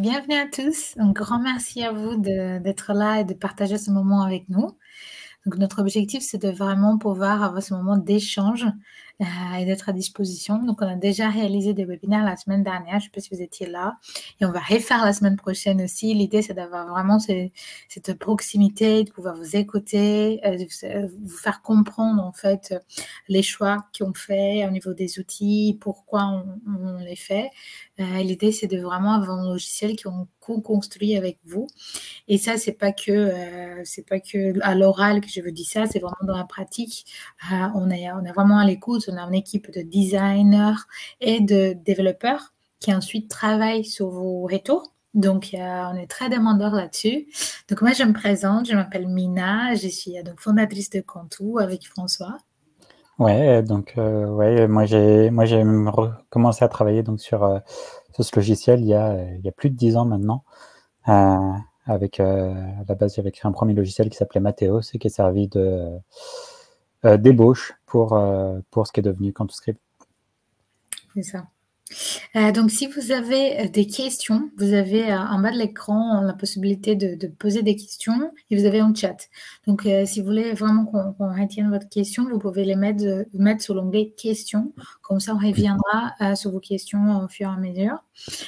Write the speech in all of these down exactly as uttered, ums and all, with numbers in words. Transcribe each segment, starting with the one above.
bienvenue à tous. Un grand merci à vous de- d'être là et de partager ce moment avec nous. Donc, notre objectif, c'est de vraiment pouvoir avoir ce moment d'échange euh, et d'être à disposition. Donc, on a déjà réalisé des webinaires la semaine dernière. Je ne sais pas si vous étiez là. Et on va refaire la semaine prochaine aussi. L'idée, c'est d'avoir vraiment ce- cette proximité, de pouvoir vous écouter, euh, de vous vous faire comprendre, en fait, euh, les choix qu'on fait au niveau des outils, pourquoi on, on les fait. Euh, L'idée, c'est de vraiment avoir un logiciel qu'on co-construit avec vous. Et ça, c'est pas que euh, c'est pas que à l'oral que je vous dis ça, c'est vraiment dans la pratique. Euh, on est on est vraiment à l'écoute. On a une équipe de designers et de développeurs qui ensuite travaillent sur vos retours. Donc, euh, on est très demandeurs là-dessus. Donc, moi, je me présente. Je m'appelle Mina. Je suis euh, donc fondatrice de Contou avec François. Ouais, donc euh, ouais, moi j'ai moi j'ai commencé à travailler donc sur, euh, sur ce logiciel il y a il y a plus de dix ans maintenant. Euh, avec euh, à la base j'avais créé un premier logiciel qui s'appelait Mathéos et qui est servi de euh, d'ébauche pour euh, pour ce qui est devenu CantoScript. C'est ça. Euh, donc, si vous avez euh, des questions, vous avez euh, en bas de l'écran la possibilité de, de poser des questions et vous avez un chat. Donc, euh, si vous voulez vraiment qu'on qu'on retienne votre question, vous pouvez les mettre, euh, mettre sur l'onglet questions. Comme ça, on reviendra euh, sur vos questions au fur et à mesure.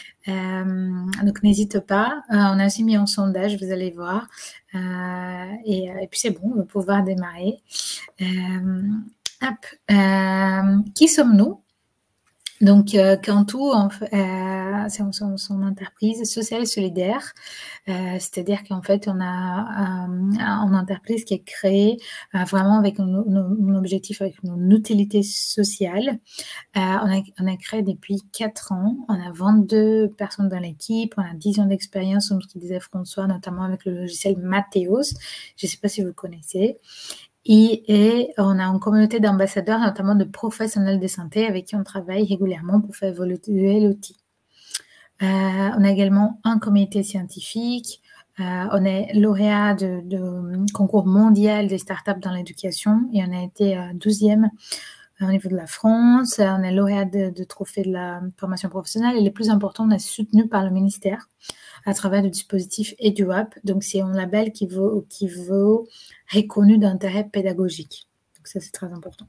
Euh, donc, n'hésitez pas. Euh, on a aussi mis en sondage, vous allez voir. Euh, et, et puis, c'est bon, on va pouvoir démarrer. Euh, hop. Euh, qui sommes-nous? Donc, euh, Cantou, en fait, euh, c'est son, son entreprise sociale et solidaire. Euh, C'est-à-dire qu'en fait, on a euh, une entreprise qui est créée euh, vraiment avec un, un objectif, avec une utilité sociale. Euh, on, a, on a créé depuis quatre ans. On a vingt-deux personnes dans l'équipe. On a dix ans d'expérience, comme ce qu'il disait François, notamment avec le logiciel Mathéos. Je ne sais pas si vous connaissez. Et, et on a une communauté d'ambassadeurs, notamment de professionnels de santé avec qui on travaille régulièrement pour faire évoluer l'outil. Euh, on a également un comité scientifique. Euh, on est lauréat de, de concours mondial des startups dans l'éducation et on a été euh, douzième au niveau de la France. On est lauréat de, de trophée de la formation professionnelle et le plus important, on est soutenu par le ministère à travers le dispositif EduApp. Donc, c'est un label qui vaut, qui vaut reconnu d'intérêt pédagogique. Donc, ça, c'est très important.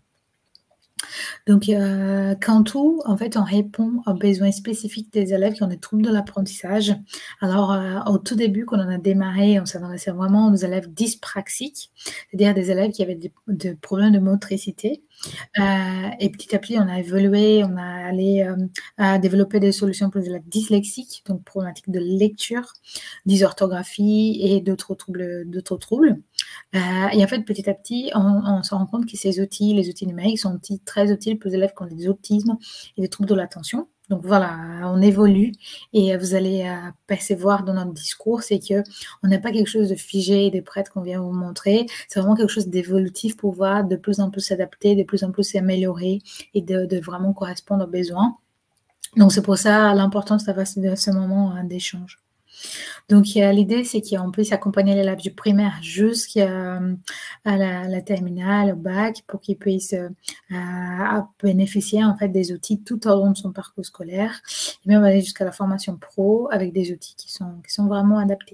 Donc, euh, Cantou, en fait, on répond aux besoins spécifiques des élèves qui ont des troubles de l'apprentissage. Alors, euh, au tout début, quand on a démarré, on s'adressait vraiment aux élèves dyspraxiques, c'est-à-dire des élèves qui avaient des, des problèmes de motricité. Euh, et petit à petit, on a évolué, on a allé euh, à développer des solutions pour les élèves dyslexiques, donc problématiques de lecture, dysorthographie et d'autres troubles. D'autres troubles. Euh, et en fait, petit à petit, on, on se rend compte que ces outils, les outils numériques, sont très utiles pour les élèves qui ont des autismes et des troubles de l'attention. Donc voilà, on évolue et vous allez euh, percevoir dans notre discours, c'est qu'on n'a pas quelque chose de figé et de prêt qu'on vient vous montrer, c'est vraiment quelque chose d'évolutif pour pouvoir de plus en plus s'adapter, de plus en plus s'améliorer et de, de vraiment correspondre aux besoins. Donc c'est pour ça l'importance d'avoir ce, ce moment hein, d'échange. Donc, l'idée, c'est qu'on puisse accompagner l'élève du primaire jusqu'à la, la terminale, au bac, pour qu'il puisse euh, bénéficier en fait, des outils tout au long de son parcours scolaire. Et même aller jusqu'à la formation pro avec des outils qui sont, qui sont vraiment adaptés.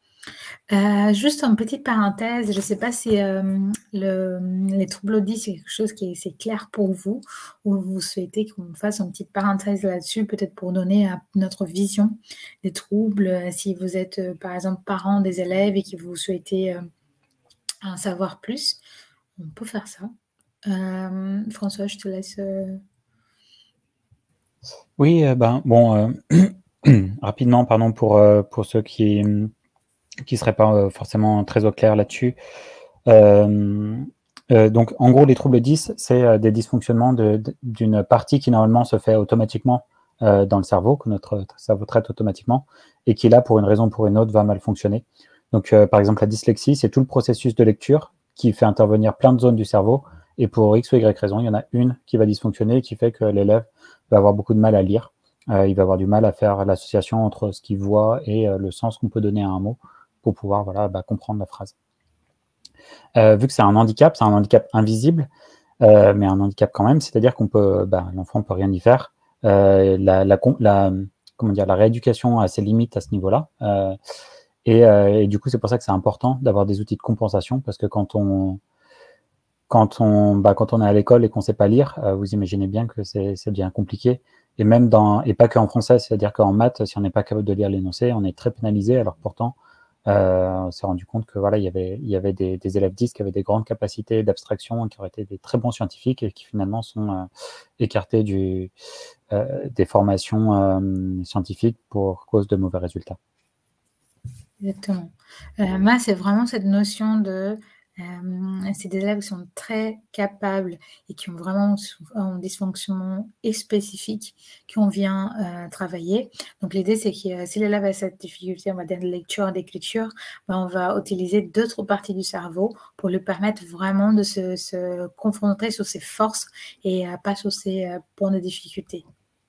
Euh, juste une petite parenthèse, je ne sais pas si euh, le, les troubles auditifs, c'est quelque chose qui est, c'est clair pour vous ou vous souhaitez qu'on fasse une petite parenthèse là-dessus, peut-être pour donner euh, notre vision des troubles. Euh, si vous êtes, euh, par exemple, parent des élèves et que vous souhaitez euh, en savoir plus, on peut faire ça. Euh, François, je te laisse. Euh... Oui, euh, ben bon, euh, rapidement, pardon pour euh, pour ceux qui qui seraient pas euh, forcément très au clair là-dessus. Euh, euh, donc, en gros, les troubles dys, c'est euh, des dysfonctionnements d'une de, partie qui normalement se fait automatiquement euh, dans le cerveau, que notre cerveau traite automatiquement, et qui là, pour une raison ou pour une autre, va mal fonctionner. Donc, euh, par exemple, la dyslexie, c'est tout le processus de lecture qui fait intervenir plein de zones du cerveau, et pour X ou Y raison, il y en a une qui va dysfonctionner, qui fait que l'élève va avoir beaucoup de mal à lire. Euh, il va avoir du mal à faire l'association entre ce qu'il voit et euh, le sens qu'on peut donner à un mot pour pouvoir voilà, bah, comprendre la phrase. Euh, vu que c'est un handicap, c'est un handicap invisible, euh, mais un handicap quand même, c'est-à-dire qu'on peut, bah, l'enfant ne peut rien y faire. Euh, la, la, la, comment dire, la rééducation a ses limites à ce niveau-là. Euh, et, euh, et du coup, c'est pour ça que c'est important d'avoir des outils de compensation, parce que quand on, quand on, bah, quand on est à l'école et qu'on ne sait pas lire, euh, vous imaginez bien que c'est bien compliqué. Et même dans, et pas qu'en français, c'est-à-dire qu'en maths, si on n'est pas capable de lire l'énoncé, on est très pénalisé. Alors pourtant, euh, on s'est rendu compte que voilà, il y avait, il y avait des, des élèves dix qui avaient des grandes capacités d'abstraction, qui auraient été des très bons scientifiques et qui finalement sont euh, écartés du, euh, des formations euh, scientifiques pour cause de mauvais résultats. Exactement. Euh, moi, c'est vraiment cette notion de euh, c'est des élèves qui sont très capables et qui ont vraiment un dysfonctionnement spécifique qu'on vient euh, travailler. Donc, l'idée, c'est que euh, si l'élève a cette difficulté, on va dire, de lecture et d'écriture, ben, on va utiliser d'autres parties du cerveau pour lui permettre vraiment de se, se confronter sur ses forces et euh, pas sur ses euh, points de difficulté.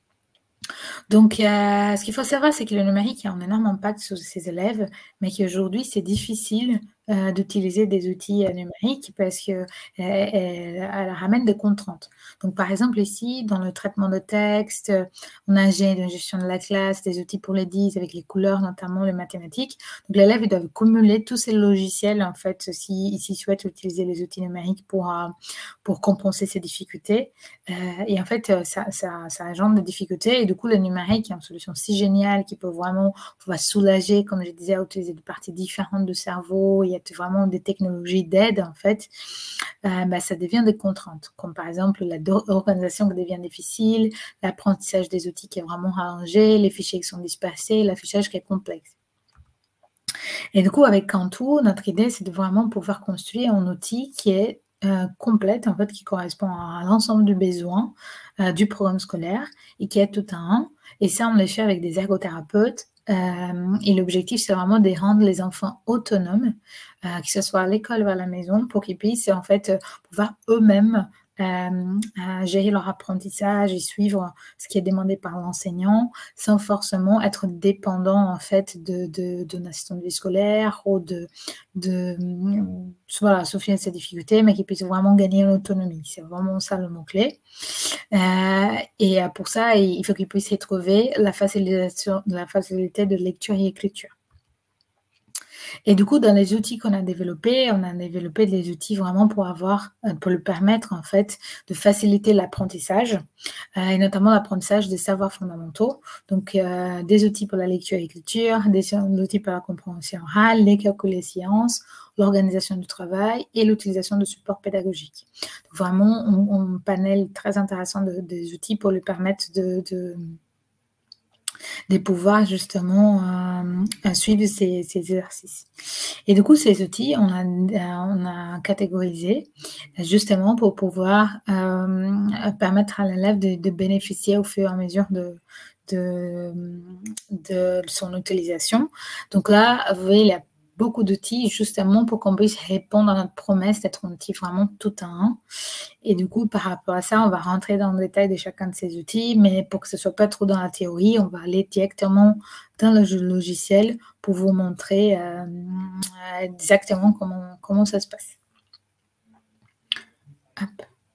Donc, euh, ce qu'il faut savoir, c'est que le numérique a un énorme impact sur ces élèves, mais qu'aujourd'hui, c'est difficile euh, d'utiliser des outils euh, numériques parce qu'elle elle, elle ramène des contraintes. Donc, par exemple, ici, dans le traitement de texte, on a une gestion de la classe, des outils pour les dix avec les couleurs, notamment les mathématiques. Donc, l'élève, il doit cumuler tous ces logiciels, en fait, s'il si, si souhaite utiliser les outils numériques pour, euh, pour compenser ses difficultés. Euh, et en fait, ça, ça, ça engendre des difficultés. Et du coup, le numérique est une solution si géniale qui peut vraiment va soulager, comme je disais, à utiliser des parties différentes du cerveau. Il y a vraiment des technologies d'aide, en fait. Euh, bah, ça devient des contraintes, comme par exemple l'organisation qui devient difficile, l'apprentissage des outils qui est vraiment rallongé, les fichiers qui sont dispersés, l'affichage qui est complexe. Et du coup, avec Cantu, notre idée, c'est de vraiment pouvoir construire un outil qui est Euh, complète, en fait, qui correspond à l'ensemble du besoin euh, du programme scolaire et qui est tout à un. Et ça, on le fait avec des ergothérapeutes. Euh, et l'objectif, c'est vraiment de rendre les enfants autonomes, euh, que ce soit à l'école ou à la maison, pour qu'ils puissent, en fait, pouvoir eux-mêmes Euh, gérer leur apprentissage et suivre ce qui est demandé par l'enseignant sans forcément être dépendant en fait de, de, d'un assistant de vie scolaire ou de, de voilà, souffrir de ces difficultés, mais qu'ils puissent vraiment gagner en autonomie. C'est vraiment ça le mot-clé. Euh, et pour ça, il faut qu'ils puissent retrouver la facilitation, la facilité de lecture et écriture. Et du coup, dans les outils qu'on a développés, on a développé des outils vraiment pour avoir, pour lui permettre en fait de faciliter l'apprentissage, euh, et notamment l'apprentissage des savoirs fondamentaux. Donc, euh, des outils pour la lecture et l'écriture, des outils pour la compréhension orale, les calculs et sciences, l'organisation du travail et l'utilisation de supports pédagogiques. Donc, vraiment, on, on panel très intéressant de, des outils pour lui permettre de, de de pouvoir justement euh, suivre ces, ces exercices. Et du coup, ces outils, on a, on a catégorisé justement pour pouvoir euh, permettre à l'élève de, de bénéficier au fur et à mesure de, de, de son utilisation. Donc là, vous voyez, il y a beaucoup d'outils justement pour qu'on puisse répondre à notre promesse d'être un outil vraiment tout à un. Et du coup, par rapport à ça, on va rentrer dans le détail de chacun de ces outils, mais pour que ce ne soit pas trop dans la théorie, on va aller directement dans le logiciel pour vous montrer euh, exactement comment, comment ça se passe. Hop.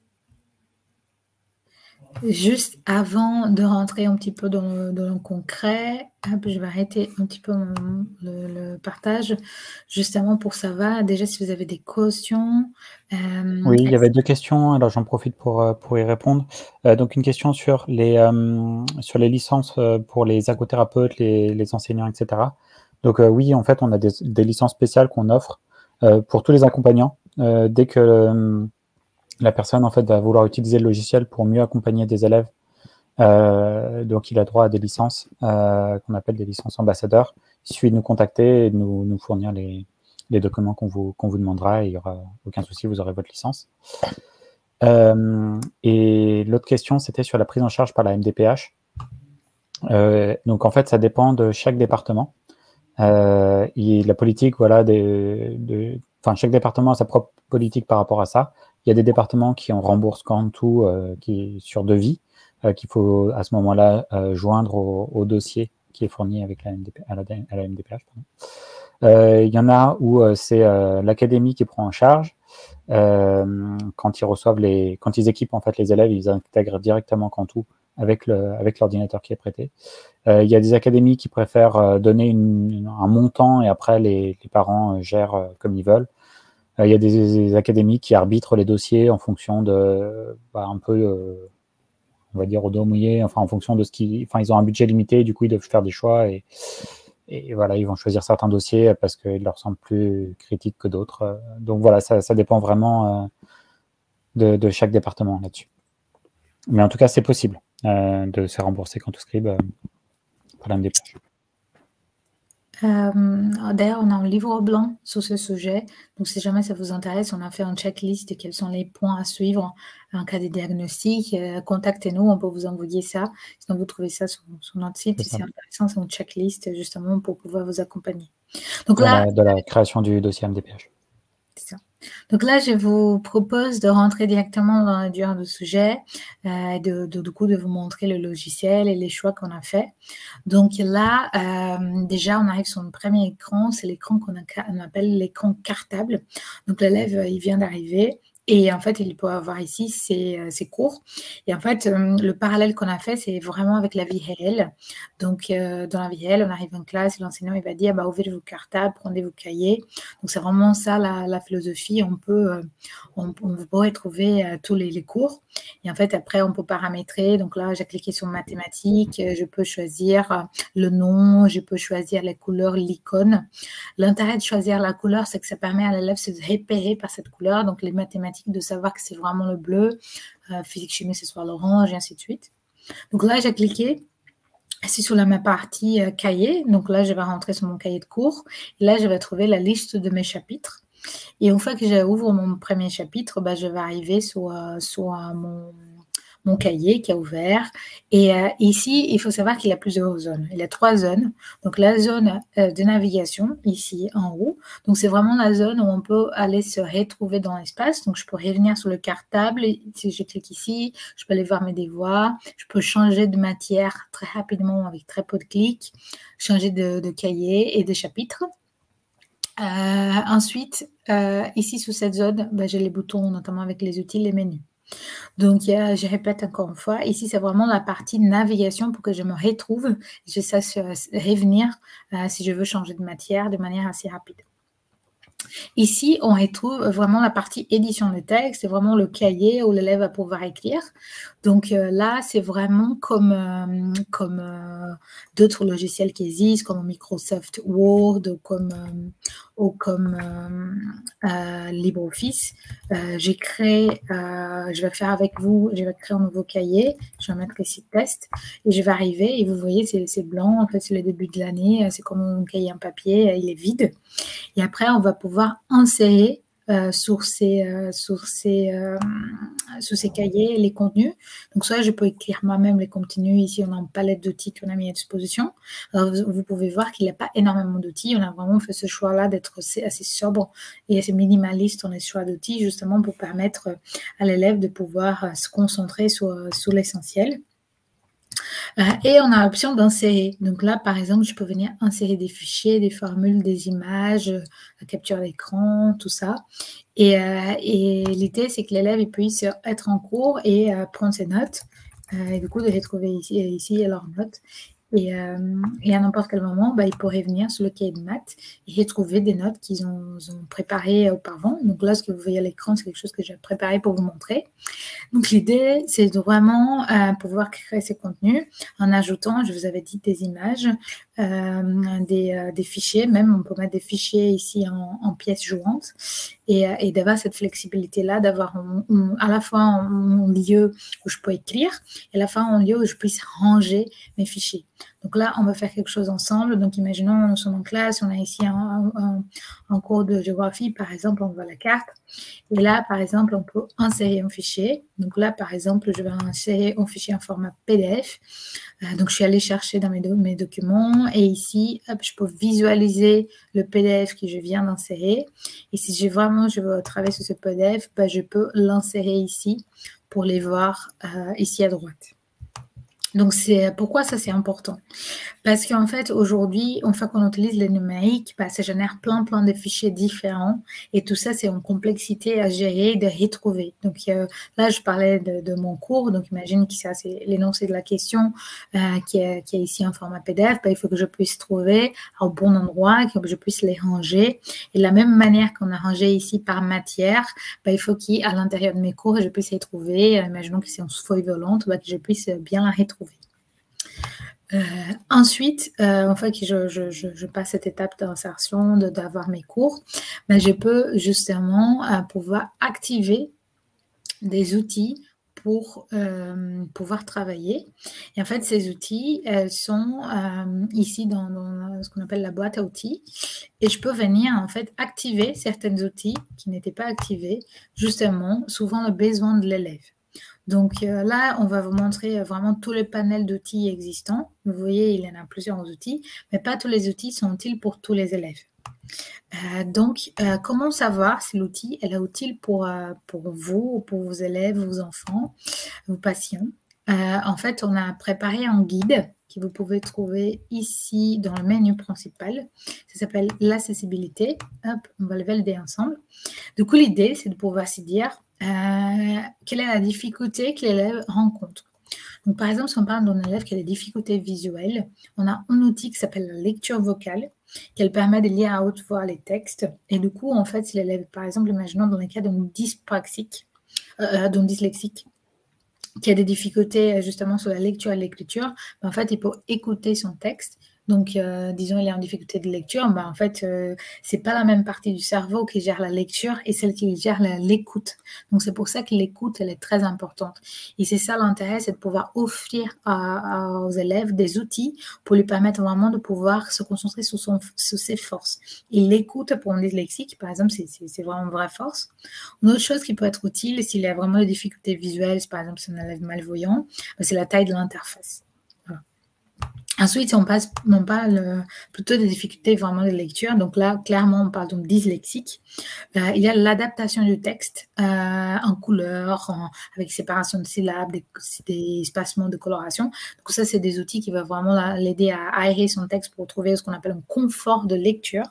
Juste avant de rentrer un petit peu dans le, dans le concret, hop, je vais arrêter un petit peu mon, le, le partage, justement pour savoir déjà si vous avez des questions. Euh, oui, il y avait deux questions, alors j'en profite pour, pour y répondre. Euh, donc une question sur les, euh, sur les licences pour les ergothérapeutes, les, les enseignants, et cetera. Donc euh, oui, en fait, on a des, des licences spéciales qu'on offre euh, pour tous les accompagnants. Euh, dès que... Euh, la personne en fait va vouloir utiliser le logiciel pour mieux accompagner des élèves. Euh, donc il a droit à des licences euh, qu'on appelle des licences ambassadeurs. Il suffit de nous contacter et de nous, nous fournir les, les documents qu'on vous, qu'on vous demandera et il n'y aura aucun souci, vous aurez votre licence. Euh, et l'autre question, c'était sur la prise en charge par la M D P H. Euh, donc en fait, ça dépend de chaque département. Euh, et la politique, voilà, de, de, enfin, chaque département a sa propre politique par rapport à ça. Il y a des départements qui en remboursent quand tout, euh, qui est sur devis, euh, qu'il faut à ce moment-là euh, joindre au, au dossier qui est fourni avec la M D P, à, la, à la M D P H. Euh, il y en a où euh, c'est euh, l'académie qui prend en charge. Euh, quand ils reçoivent les, quand ils équipent en fait les élèves, ils intègrent directement Cantu avec le, avec l'ordinateur qui est prêté. Euh, il y a des académies qui préfèrent euh, donner une, une, un montant et après les, les parents euh, gèrent euh, comme ils veulent. Euh, il y a des, des académies qui arbitrent les dossiers en fonction de, bah, un peu, euh, on va dire au dos mouillé, enfin en fonction de ce qu'ils, enfin ils ont un budget limité, du coup ils doivent faire des choix et, et voilà, ils vont choisir certains dossiers parce qu'ils leur semblent plus critiques que d'autres. Donc voilà, ça, ça dépend vraiment euh, de, de chaque département là-dessus. Mais en tout cas, c'est possible euh, de se rembourser Quantoscribe euh, par la M D P H. Euh, D'ailleurs, on a un livre blanc sur ce sujet. Donc, si jamais ça vous intéresse, on a fait un checklist de quels sont les points à suivre en cas de diagnostic. Euh, Contactez-nous, on peut vous envoyer ça. Sinon, vous trouvez ça sur, sur notre site. C'est intéressant, c'est une checklist justement pour pouvoir vous accompagner. Donc de, là, la, de la création du dossier M D P H. C'est ça. Donc là, je vous propose de rentrer directement dans le dur du sujet, euh, de, de, du coup, de vous montrer le logiciel et les choix qu'on a fait. Donc là, euh, déjà, on arrive sur le premier écran, c'est l'écran qu'on appelle l'écran cartable. Donc l'élève, il vient d'arriver. Et en fait, il peut avoir ici ses, ses cours. Et en fait, euh, le parallèle qu'on a fait, c'est vraiment avec la vie réelle. Donc, euh, dans la vie réelle, on arrive en classe, l'enseignant, il va dire, bah, ouvrez vos cartables, prenez vos cahiers. Donc, c'est vraiment ça, la, la philosophie. On peut, euh, on, on pourrait trouver euh, tous les, les cours. Et en fait, après, on peut paramétrer. Donc là, j'ai cliqué sur mathématiques. Je peux choisir le nom, je peux choisir les couleurs, l'icône. L'intérêt de choisir la couleur, c'est que ça permet à l'élève de se repérer par cette couleur. Donc, les mathématiques, de savoir que c'est vraiment le bleu, euh, physique chimie, ce soit l'orange, et ainsi de suite. Donc là, j'ai cliqué. C'est sur la, ma partie euh, cahier. Donc là, je vais rentrer sur mon cahier de cours. Et là, je vais trouver la liste de mes chapitres. Et une fois que j'ouvre mon premier chapitre, bah, je vais arriver sur, euh, sur euh, mon, mon cahier qui est ouvert. Et euh, ici, il faut savoir qu'il y a plusieurs zones. Il y a trois zones. Donc, la zone euh, de navigation, ici en haut. Donc, c'est vraiment la zone où on peut aller se retrouver dans l'espace. Donc, je peux revenir sur le cartable. Et si je clique ici, je peux aller voir mes devoirs. Je peux changer de matière très rapidement avec très peu de clics. Changer de, de cahier et de chapitre. Euh, ensuite, euh, ici sous cette zone, ben, j'ai les boutons, notamment avec les outils, les menus. Donc, euh, je répète encore une fois, ici, c'est vraiment la partie navigation pour que je me retrouve, je sache revenir euh, si je veux changer de matière de manière assez rapide. Ici, on retrouve vraiment la partie édition de texte, c'est vraiment le cahier où l'élève va pouvoir écrire. Donc euh, là, c'est vraiment comme, euh, comme euh, d'autres logiciels qui existent, comme Microsoft Word ou comme, euh, ou comme euh, euh, LibreOffice. Euh, j'ai créé, euh, je vais faire avec vous, je vais créer un nouveau cahier, je vais mettre ici test et je vais arriver et vous voyez, c'est blanc, en fait, c'est le début de l'année, c'est comme un cahier en papier, il est vide. Et après, on va pouvoir insérer euh, sur, ces, euh, sur, ces, euh, sur ces cahiers les contenus. Donc, soit je peux écrire moi-même les contenus. Ici, on a une palette d'outils qu'on a mis à disposition. Alors, vous, vous pouvez voir qu'il n'y a pas énormément d'outils. On a vraiment fait ce choix-là d'être assez, assez sobre et assez minimaliste dans les choix d'outils, justement pour permettre à l'élève de pouvoir euh, se concentrer sur, sur l'essentiel. Euh, et on a l'option d'insérer. Donc là, par exemple, je peux venir insérer des fichiers, des formules, des images, euh, la capture d'écran, tout ça. Et, euh, et l'idée, c'est que l'élève puisse être en cours et euh, prendre ses notes. Euh, et du coup, de les trouver ici, ici leurs notes. Et, euh, et à n'importe quel moment, bah, ils pourraient venir sur le cahier de maths et retrouver des notes qu'ils ont, ont préparées auparavant. Donc là, ce que vous voyez à l'écran, c'est quelque chose que j'ai préparé pour vous montrer. Donc l'idée, c'est de vraiment euh, pouvoir créer ces contenus en ajoutant, je vous avais dit, des images, euh, des, euh, des fichiers, même on peut mettre des fichiers ici en, en pièces jointes et, et d'avoir cette flexibilité-là, d'avoir à la fois un lieu où je peux écrire et à la fois un lieu où je puisse ranger mes fichiers. Donc là, on va faire quelque chose ensemble. Donc, imaginons, nous sommes en classe, on a ici un, un, un cours de géographie, par exemple, on voit la carte. Et là, par exemple, on peut insérer un fichier. Donc là, par exemple, je vais insérer un fichier en format P D F. Euh, donc, je suis allée chercher dans mes, do mes documents. Et ici, hop, je peux visualiser le P D F que je viens d'insérer. Et si je, vraiment je veux travailler sur ce P D F, bah, je peux l'insérer ici pour les voir euh, ici à droite. Donc, c'est pourquoi ça, c'est important. Parce qu'en fait, aujourd'hui, une fois qu'on utilise le numérique, bah, ça génère plein, plein de fichiers différents. Et tout ça, c'est une complexité à gérer et de retrouver. Donc, euh, là, je parlais de, de mon cours. Donc, imagine que ça, c'est l'énoncé de la question euh, qui, est, qui est ici en format P D F. Bah, il faut que je puisse trouver au bon endroit, que je puisse les ranger. Et de la même manière qu'on a rangé ici par matière, bah, il faut qu'à l'intérieur de mes cours, je puisse les trouver. Euh, imaginons que c'est une feuille volante, bah, que je puisse bien la retrouver. Euh, ensuite, euh, une fois que je, je, je, je passe cette étape d'insertion, d'avoir mes cours, ben je peux justement euh, pouvoir activer des outils pour euh, pouvoir travailler. Et en fait, ces outils euh, sont euh, ici dans, dans ce qu'on appelle la boîte à outils. Et je peux venir en fait activer certains outils qui n'étaient pas activés, justement, souvent le besoin de l'élève. Donc euh, là, on va vous montrer vraiment tous les panels d'outils existants. Vous voyez, il y en a plusieurs outils, mais pas tous les outils sont utiles pour tous les élèves. Euh, donc, euh, comment savoir si l'outil est utile pour, euh, pour vous, pour vos élèves, vos enfants, vos patients? euh, En fait, on a préparé un guide que vous pouvez trouver ici dans le menu principal. Ça s'appelle l'accessibilité. Hop, on va le valider ensemble. Du coup, l'idée, c'est de pouvoir se dire euh, quelle est la difficulté que l'élève rencontre. Donc, par exemple, si on parle d'un élève qui a des difficultés visuelles, on a un outil qui s'appelle la lecture vocale, qui permet de lire à haute voix les textes. Et du coup, en fait, si l'élève, par exemple, imaginons dans le cas d'un dyspraxique, euh, d'un dyslexique, qui a des difficultés justement sur la lecture et l'écriture, ben, en fait, il peut écouter son texte. Donc, euh, disons, il est en difficulté de lecture, ben, en fait, euh, c'est pas la même partie du cerveau qui gère la lecture et celle qui gère l'écoute. Donc, c'est pour ça que l'écoute, elle est très importante. Et c'est ça l'intérêt, c'est de pouvoir offrir à, à, aux élèves des outils pour lui permettre vraiment de pouvoir se concentrer sur, son, sur ses forces. Et l'écoute pour un dyslexique, par exemple, c'est vraiment une vraie force. Une autre chose qui peut être utile, s'il a vraiment des difficultés visuelles, par exemple, si un élève malvoyant, ben, c'est la taille de l'interface. Voilà. Ensuite, si on, passe, on parle plutôt des difficultés vraiment de lecture, donc là, clairement, on parle donc dyslexique. Euh, il y a l'adaptation du texte euh, en couleur, en, avec séparation de syllabes, des, des espacements de coloration. Donc ça, c'est des outils qui vont vraiment l'aider à aérer son texte pour trouver ce qu'on appelle un confort de lecture.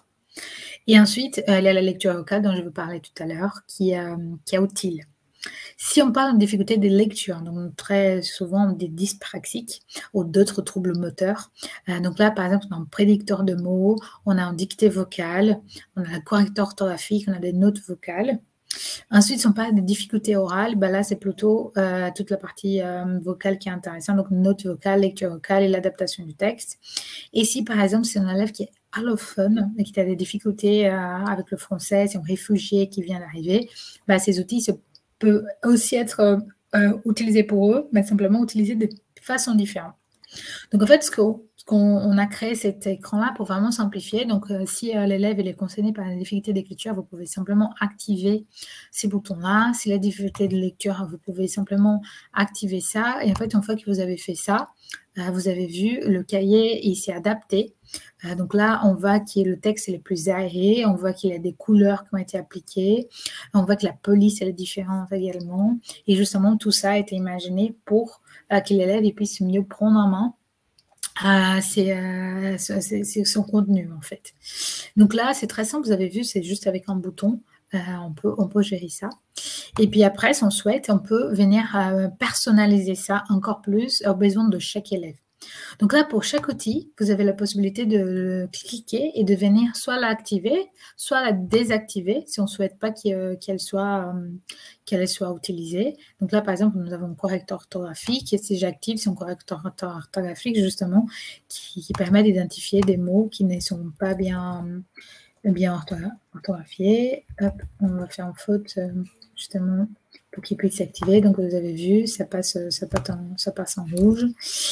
Et ensuite, euh, il y a la lecture vocale dont je vous parlais tout à l'heure, qui, euh, qui est utile. Si on parle de difficulté de lecture, donc très souvent des dyspraxiques ou d'autres troubles moteurs, euh, donc là, par exemple, on a un prédicteur de mots, on a un dictée vocale, on a un correcteur orthographique, on a des notes vocales. Ensuite, si on parle de difficultés orales, ben là, c'est plutôt euh, toute la partie euh, vocale qui est intéressante, donc notes vocales, lecture vocale et l'adaptation du texte. Et si, par exemple, c'est un élève qui est allophone et qui a des difficultés euh, avec le français, c'est un réfugié qui vient d'arriver, ben, ces outils se peut aussi être euh, euh, utilisé pour eux, mais simplement utilisé de façon différente. Donc, en fait, ce qu'on ce qu'on a créé cet écran-là pour vraiment simplifier. Donc, euh, si euh, l'élève est concerné par la difficulté d'écriture, vous pouvez simplement activer ces boutons-là. Si la difficulté de lecture, vous pouvez simplement activer ça. Et en fait, une fois que vous avez fait ça, euh, vous avez vu, le cahier, il s'est adapté. Euh, donc là, on voit que le texte est le plus aéré, on voit qu'il y a des couleurs qui ont été appliquées, on voit que la police elle est différente également. Et justement, tout ça a été imaginé pour euh, que l'élève puisse mieux prendre en main euh, c'est euh, son contenu, en fait. Donc là, c'est très simple, vous avez vu, c'est juste avec un bouton, euh, on, peut, on peut gérer ça. Et puis après, si on souhaite, on peut venir euh, personnaliser ça encore plus aux besoins de chaque élève. Donc là, pour chaque outil, vous avez la possibilité de cliquer et de venir soit l'activer, soit la désactiver si on ne souhaite pas qu'elle qu soit, euh, qu'elle soit utilisée. Donc là, par exemple, nous avons un correcteur orthographique et si j'active, c'est un correcteur orthographique justement qui, qui permet d'identifier des mots qui ne sont pas bien, bien orthographiés. Hop, on va faire une faute justement pour qu'il puisse s'activer. Donc, vous avez vu, ça passe, ça passe, en, ça passe en rouge.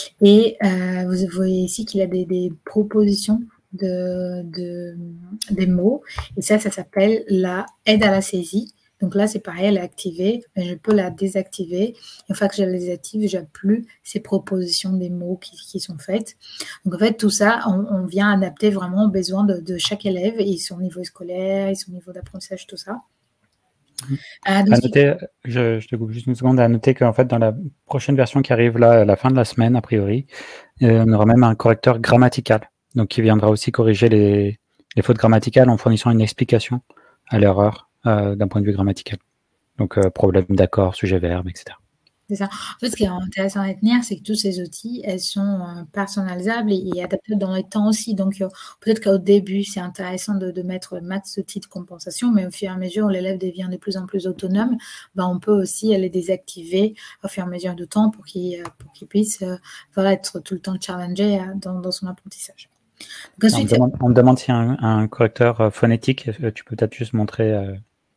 Et euh, vous voyez ici qu'il y a des, des propositions de, de, des mots. Et ça, ça s'appelle la aide à la saisie. Donc là, c'est pareil, elle est activée, mais je peux la désactiver. Une fois que je la désactive, je n'ai plus ces propositions des mots qui, qui sont faites. Donc en fait, tout ça, on, on vient adapter vraiment aux besoins de, de chaque élève et son niveau scolaire et son niveau d'apprentissage, tout ça. Euh, donc, À noter, je, je te coupe juste une seconde, à noter qu'en fait, dans la prochaine version qui arrive là, à la fin de la semaine, a priori, euh, on aura même un correcteur grammatical, donc qui viendra aussi corriger les, les fautes grammaticales en fournissant une explication à l'erreur euh, d'un point de vue grammatical. Donc, euh, problème d'accord, sujet-verbe, et cetera. C'est ça. En fait, ce qui est intéressant à retenir, c'est que tous ces outils, elles sont euh, personnalisables et, et adaptables dans le temps aussi. Donc, euh, peut-être qu'au début, c'est intéressant de, de mettre max outils de compensation, mais au fur et à mesure où l'élève devient de plus en plus autonome, ben, on peut aussi les désactiver au fur et à mesure du temps pour qu'il pour qu'il puisse euh, voilà, être tout le temps challengé euh, dans, dans son apprentissage. Donc, ensuite, on, me demande, on me demande si un, un correcteur phonétique, tu peux peut-être juste montrer euh,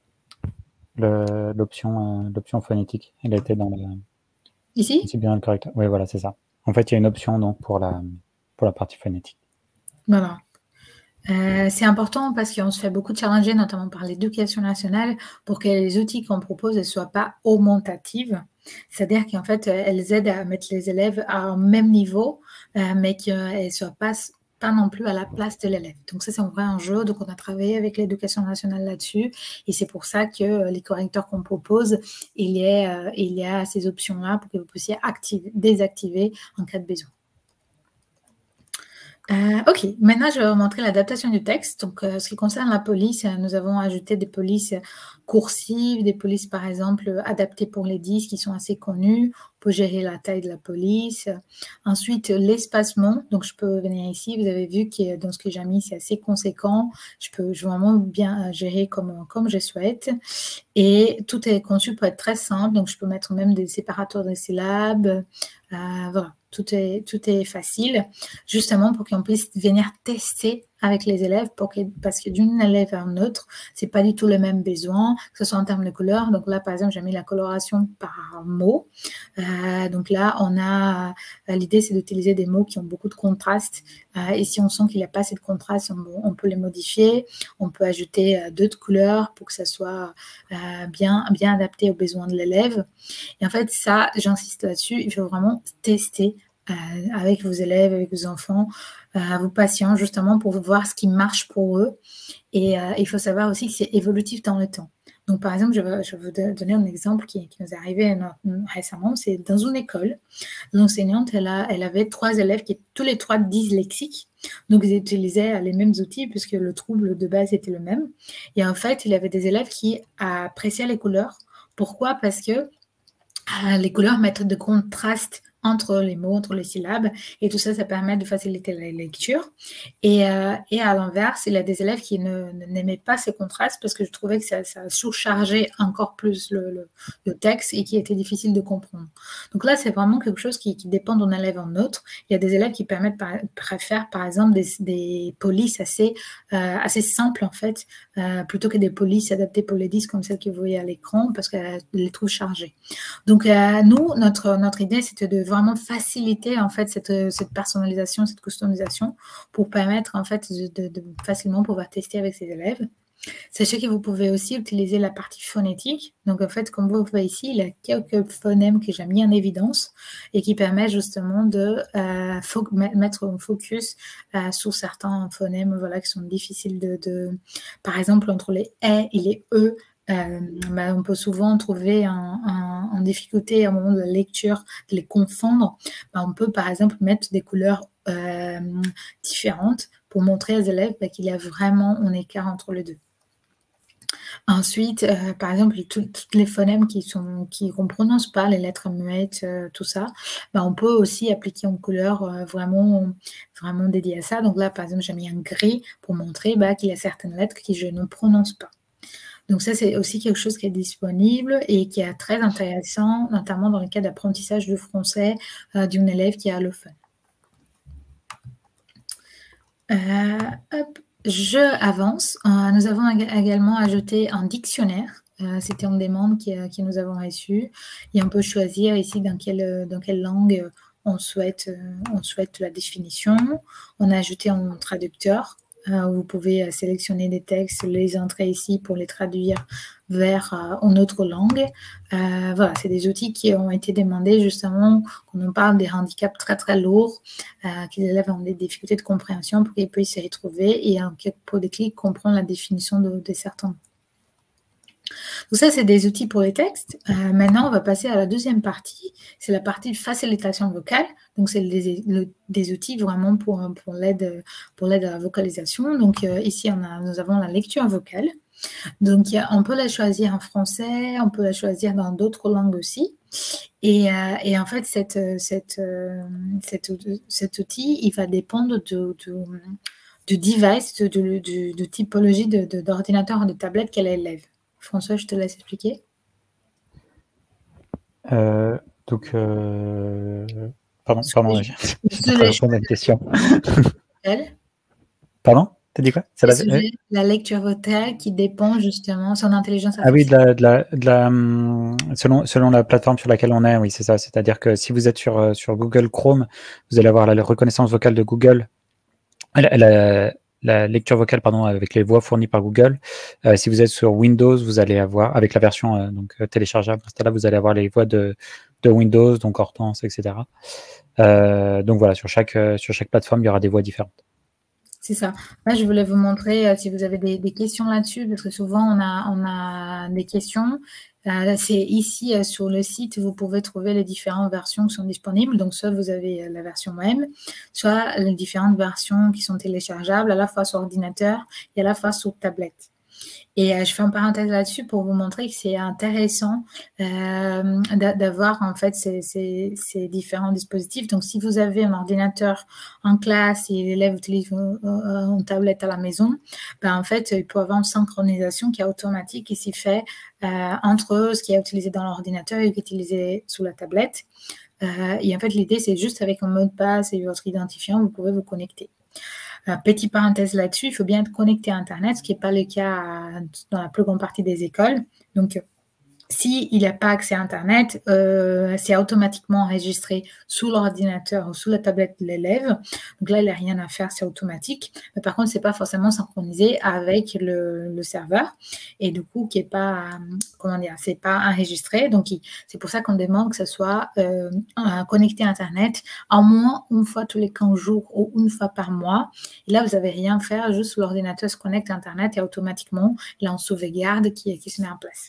l'option euh, phonétique. Elle était dans le... Ici C'est bien le correcteur. Oui, voilà, c'est ça. En fait, il y a une option donc, pour, la, pour la partie phonétique. Voilà. Euh, c'est important parce qu'on se fait beaucoup challenger, notamment par l'éducation nationale, pour que les outils qu'on propose ne soient pas augmentatives. C'est-à-dire qu'en fait, elles aident à mettre les élèves à un même niveau, euh, mais qu'elles ne soient pas, pas non plus à la place de l'élève. Donc ça, c'est un vrai enjeu. Donc on a travaillé avec l'éducation nationale là-dessus. Et c'est pour ça que les correcteurs qu'on propose, il y a, il y a ces options-là pour que vous puissiez activer, désactiver en cas de besoin. Euh, ok, maintenant je vais vous montrer l'adaptation du texte. Donc, euh, ce qui concerne la police, nous avons ajouté des polices coursives, des polices par exemple adaptées pour les dix qui sont assez connues. On peut gérer la taille de la police. Ensuite, l'espacement. Donc, je peux venir ici. Vous avez vu que dans ce que j'ai mis, c'est assez conséquent. Je peux vraiment bien gérer comme, comme je souhaite. Et tout est conçu pour être très simple. Donc, je peux mettre même des séparateurs de syllabes. Euh, voilà. Tout est, tout est facile, justement pour qu'on puisse venir tester avec les élèves, pour que, parce que d'une élève à une autre, c'est pas du tout le même besoin, que ce soit en termes de couleur. Donc là, par exemple, j'ai mis la coloration par mot. Euh, donc là, on a l'idée, c'est d'utiliser des mots qui ont beaucoup de contraste. Euh, et si on sent qu'il n'y a pas assez de contraste, on, on peut les modifier. On peut ajouter euh, d'autres couleurs pour que ça soit euh, bien, bien adapté aux besoins de l'élève. Et en fait, ça, j'insiste là-dessus, il faut vraiment tester euh, avec vos élèves, avec vos enfants, euh, vos patients, justement pour voir ce qui marche pour eux. Et euh, il faut savoir aussi que c'est évolutif dans le temps. Donc, par exemple, je vais, je vais vous donner un exemple qui, qui nous est arrivé récemment. C'est dans une école, l'enseignante, elle, a, elle avait trois élèves qui étaient tous les trois dyslexiques. Donc, ils utilisaient les mêmes outils puisque le trouble de base était le même. Et en fait, il y avait des élèves qui appréciaient les couleurs. Pourquoi? Parce que les couleurs mettent de contraste entre les mots, entre les syllabes, et tout ça, ça permet de faciliter la lecture. Et, euh, et à l'inverse, il y a des élèves qui ne, n'aimaient pas ces contrastes parce que je trouvais que ça, ça surchargeait encore plus le, le, le texte et qui était difficile de comprendre. Donc là, c'est vraiment quelque chose qui, qui dépend d'un élève en autre. Il y a des élèves qui permettent, par, préfèrent par exemple des, des polices assez, euh, assez simples en fait, euh, plutôt que des polices adaptées pour les dix comme celles que vous voyez à l'écran parce qu'elles les trouvent chargées. Donc euh, nous, notre, notre idée, c'était de vraiment faciliter en fait cette, cette personnalisation, cette customisation pour permettre en fait de, de, de facilement pouvoir tester avec ses élèves. Sachez que vous pouvez aussi utiliser la partie phonétique. Donc en fait, comme vous voyez ici, il y a quelques phonèmes que j'ai mis en évidence et qui permettent justement de euh, mettre un focus euh, sur certains phonèmes voilà, qui sont difficiles de, de... Par exemple, entre les « et » et les « e », Euh, bah, on peut souvent trouver un, un, en difficulté au moment de la lecture, de les confondre. Bah, on peut par exemple mettre des couleurs euh, différentes pour montrer aux élèves bah, qu'il y a vraiment un écart entre les deux. Ensuite, euh, par exemple, toutes tout les phonèmes qui sont qui qu'on prononce pas, les lettres muettes, euh, tout ça, bah, on peut aussi appliquer une couleur euh, vraiment, vraiment dédiée à ça. Donc là, par exemple, j'ai mis un gris pour montrer bah, qu'il y a certaines lettres que je ne prononce pas. Donc ça, c'est aussi quelque chose qui est disponible et qui est très intéressant, notamment dans le cas d'apprentissage du français euh, d'une élève qui a le fun. Euh, hop, je avance. Euh, nous avons également ajouté un dictionnaire. Euh, C'était une demande qui, euh, qui nous avons reçue. Et on peut choisir ici dans quelle, dans quelle langue on souhaite, on souhaite la définition. On a ajouté un traducteur. Euh, vous pouvez sélectionner des textes, les entrer ici pour les traduire vers euh, une autre langue. Euh, voilà, c'est des outils qui ont été demandés justement quand on parle des handicaps très très lourds, euh, que les élèves ont des difficultés de compréhension pour qu'ils puissent s'y retrouver et en quelques pots de clics comprendre la définition de, de certains. Donc ça, c'est des outils pour les textes. Euh, maintenant, on va passer à la deuxième partie. C'est la partie facilitation vocale. Donc, c'est des, le, des outils vraiment pour, pour l'aide pour l'aide à la vocalisation. Donc, euh, ici, on a, nous avons la lecture vocale. Donc, y a, on peut la choisir en français, on peut la choisir dans d'autres langues aussi. Et, euh, et en fait, cette, cette, euh, cette, cet outil, il va dépendre de, de, de device, de, de, de, de typologie d'ordinateur ou de tablette qu'elle élève. François, je te laisse expliquer. Euh, donc, euh... pardon, pardon, je suis en train de répondre à une question. Pardon, t'as dit quoi? C'est la... la lecture vocale qui dépend justement son intelligence artificielle. Ah oui, de la, de la, de la, selon, selon la plateforme sur laquelle on est, oui, c'est ça. C'est-à-dire que si vous êtes sur, sur Google Chrome, vous allez avoir la reconnaissance vocale de Google. La, la, la lecture vocale, pardon, avec les voix fournies par Google. Euh, si vous êtes sur Windows, vous allez avoir, avec la version euh, donc téléchargeable, là, vous allez avoir les voix de, de Windows, donc Hortense, et cetera. Euh, donc voilà, sur chaque, euh, sur chaque plateforme, il y aura des voix différentes. C'est ça. Là, je voulais vous montrer euh, si vous avez des, des questions là-dessus, parce que souvent, on a, on a des questions. Euh, c'est ici, euh, sur le site, vous pouvez trouver les différentes versions qui sont disponibles. Donc, soit vous avez la version web, soit les différentes versions qui sont téléchargeables à la fois sur ordinateur et à la fois sur tablette. Et euh, je fais une parenthèse là-dessus pour vous montrer que c'est intéressant euh, d'avoir en fait ces, ces, ces différents dispositifs. Donc, si vous avez un ordinateur en classe et l'élève utilise une tablette à la maison, ben, en fait, il peut avoir une synchronisation qui est automatique et s'y fait euh, entre ce qui est utilisé dans l'ordinateur et ce qui est utilisé sous la tablette. Euh, et en fait, l'idée, c'est juste avec un mot de passe et votre identifiant, vous pouvez vous connecter. Euh, petite parenthèse là-dessus, il faut bien être connecté à Internet, ce qui n'est pas le cas dans la plus grande partie des écoles. Donc, s'il n'a pas accès à Internet, euh, c'est automatiquement enregistré sous l'ordinateur ou sous la tablette de l'élève. Donc là, il n'a rien à faire, c'est automatique. Mais par contre, ce n'est pas forcément synchronisé avec le, le serveur. Et du coup, qui est pas, comment dire, c'est pas enregistré. Donc, c'est pour ça qu'on demande que ce soit euh, connecté à Internet au moins une fois tous les quinze jours ou une fois par mois. Et là, vous n'avez rien à faire, juste l'ordinateur se connecte à Internet et automatiquement, là, on sauvegarde qui, qui se met en place.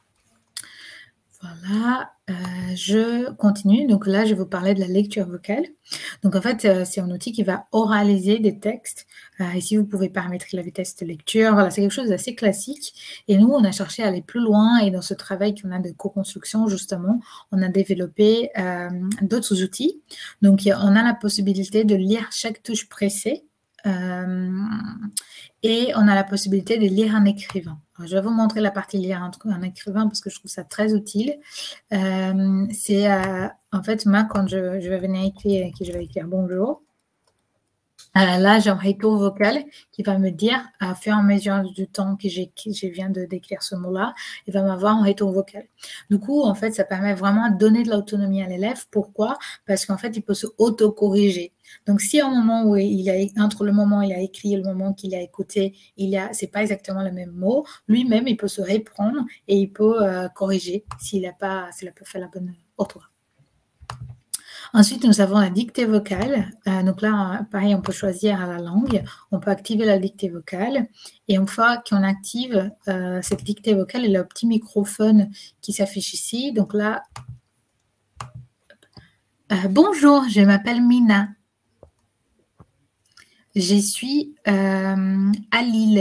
Voilà, euh, je continue. Donc là, je vais vous parler de la lecture vocale. Donc en fait, euh, c'est un outil qui va oraliser des textes. Euh, ici, vous pouvez paramétrer la vitesse de lecture. Voilà, c'est quelque chose d'assez classique. Et nous, on a cherché à aller plus loin. Et dans ce travail qu'on a de co-construction, justement, on a développé euh, d'autres outils. Donc, on a la possibilité de lire chaque touche pressée. Euh, et on a la possibilité de lire en écrivant. Alors, je vais vous montrer la partie lire en, en écrivant parce que je trouve ça très utile. Euh, c'est euh, en fait, moi, quand je, je vais venir écrire, que je vais écrire bonjour, euh, là, j'ai un retour vocal qui va me dire, à fur et à mesure du temps que, que je viens de décrire ce mot-là, il va m'avoir un retour vocal. Du coup, en fait, ça permet vraiment de donner de l'autonomie à l'élève. Pourquoi? Parce qu'en fait, il peut se auto-corriger. Donc, si à un moment où il a, entre le moment où il a écrit et le moment qu'il a écouté, il a, c'est pas exactement le même mot, lui-même, il peut se reprendre et il peut euh, corriger s'il n'a pas, s'il a pas fait la bonne orthographe. Ensuite, nous avons la dictée vocale. Euh, donc là, pareil, on peut choisir la langue. On peut activer la dictée vocale. Et une fois qu'on active euh, cette dictée vocale, il y a un petit microphone qui s'affiche ici. Donc là, euh, bonjour, je m'appelle Mina. Je suis euh, à Lille.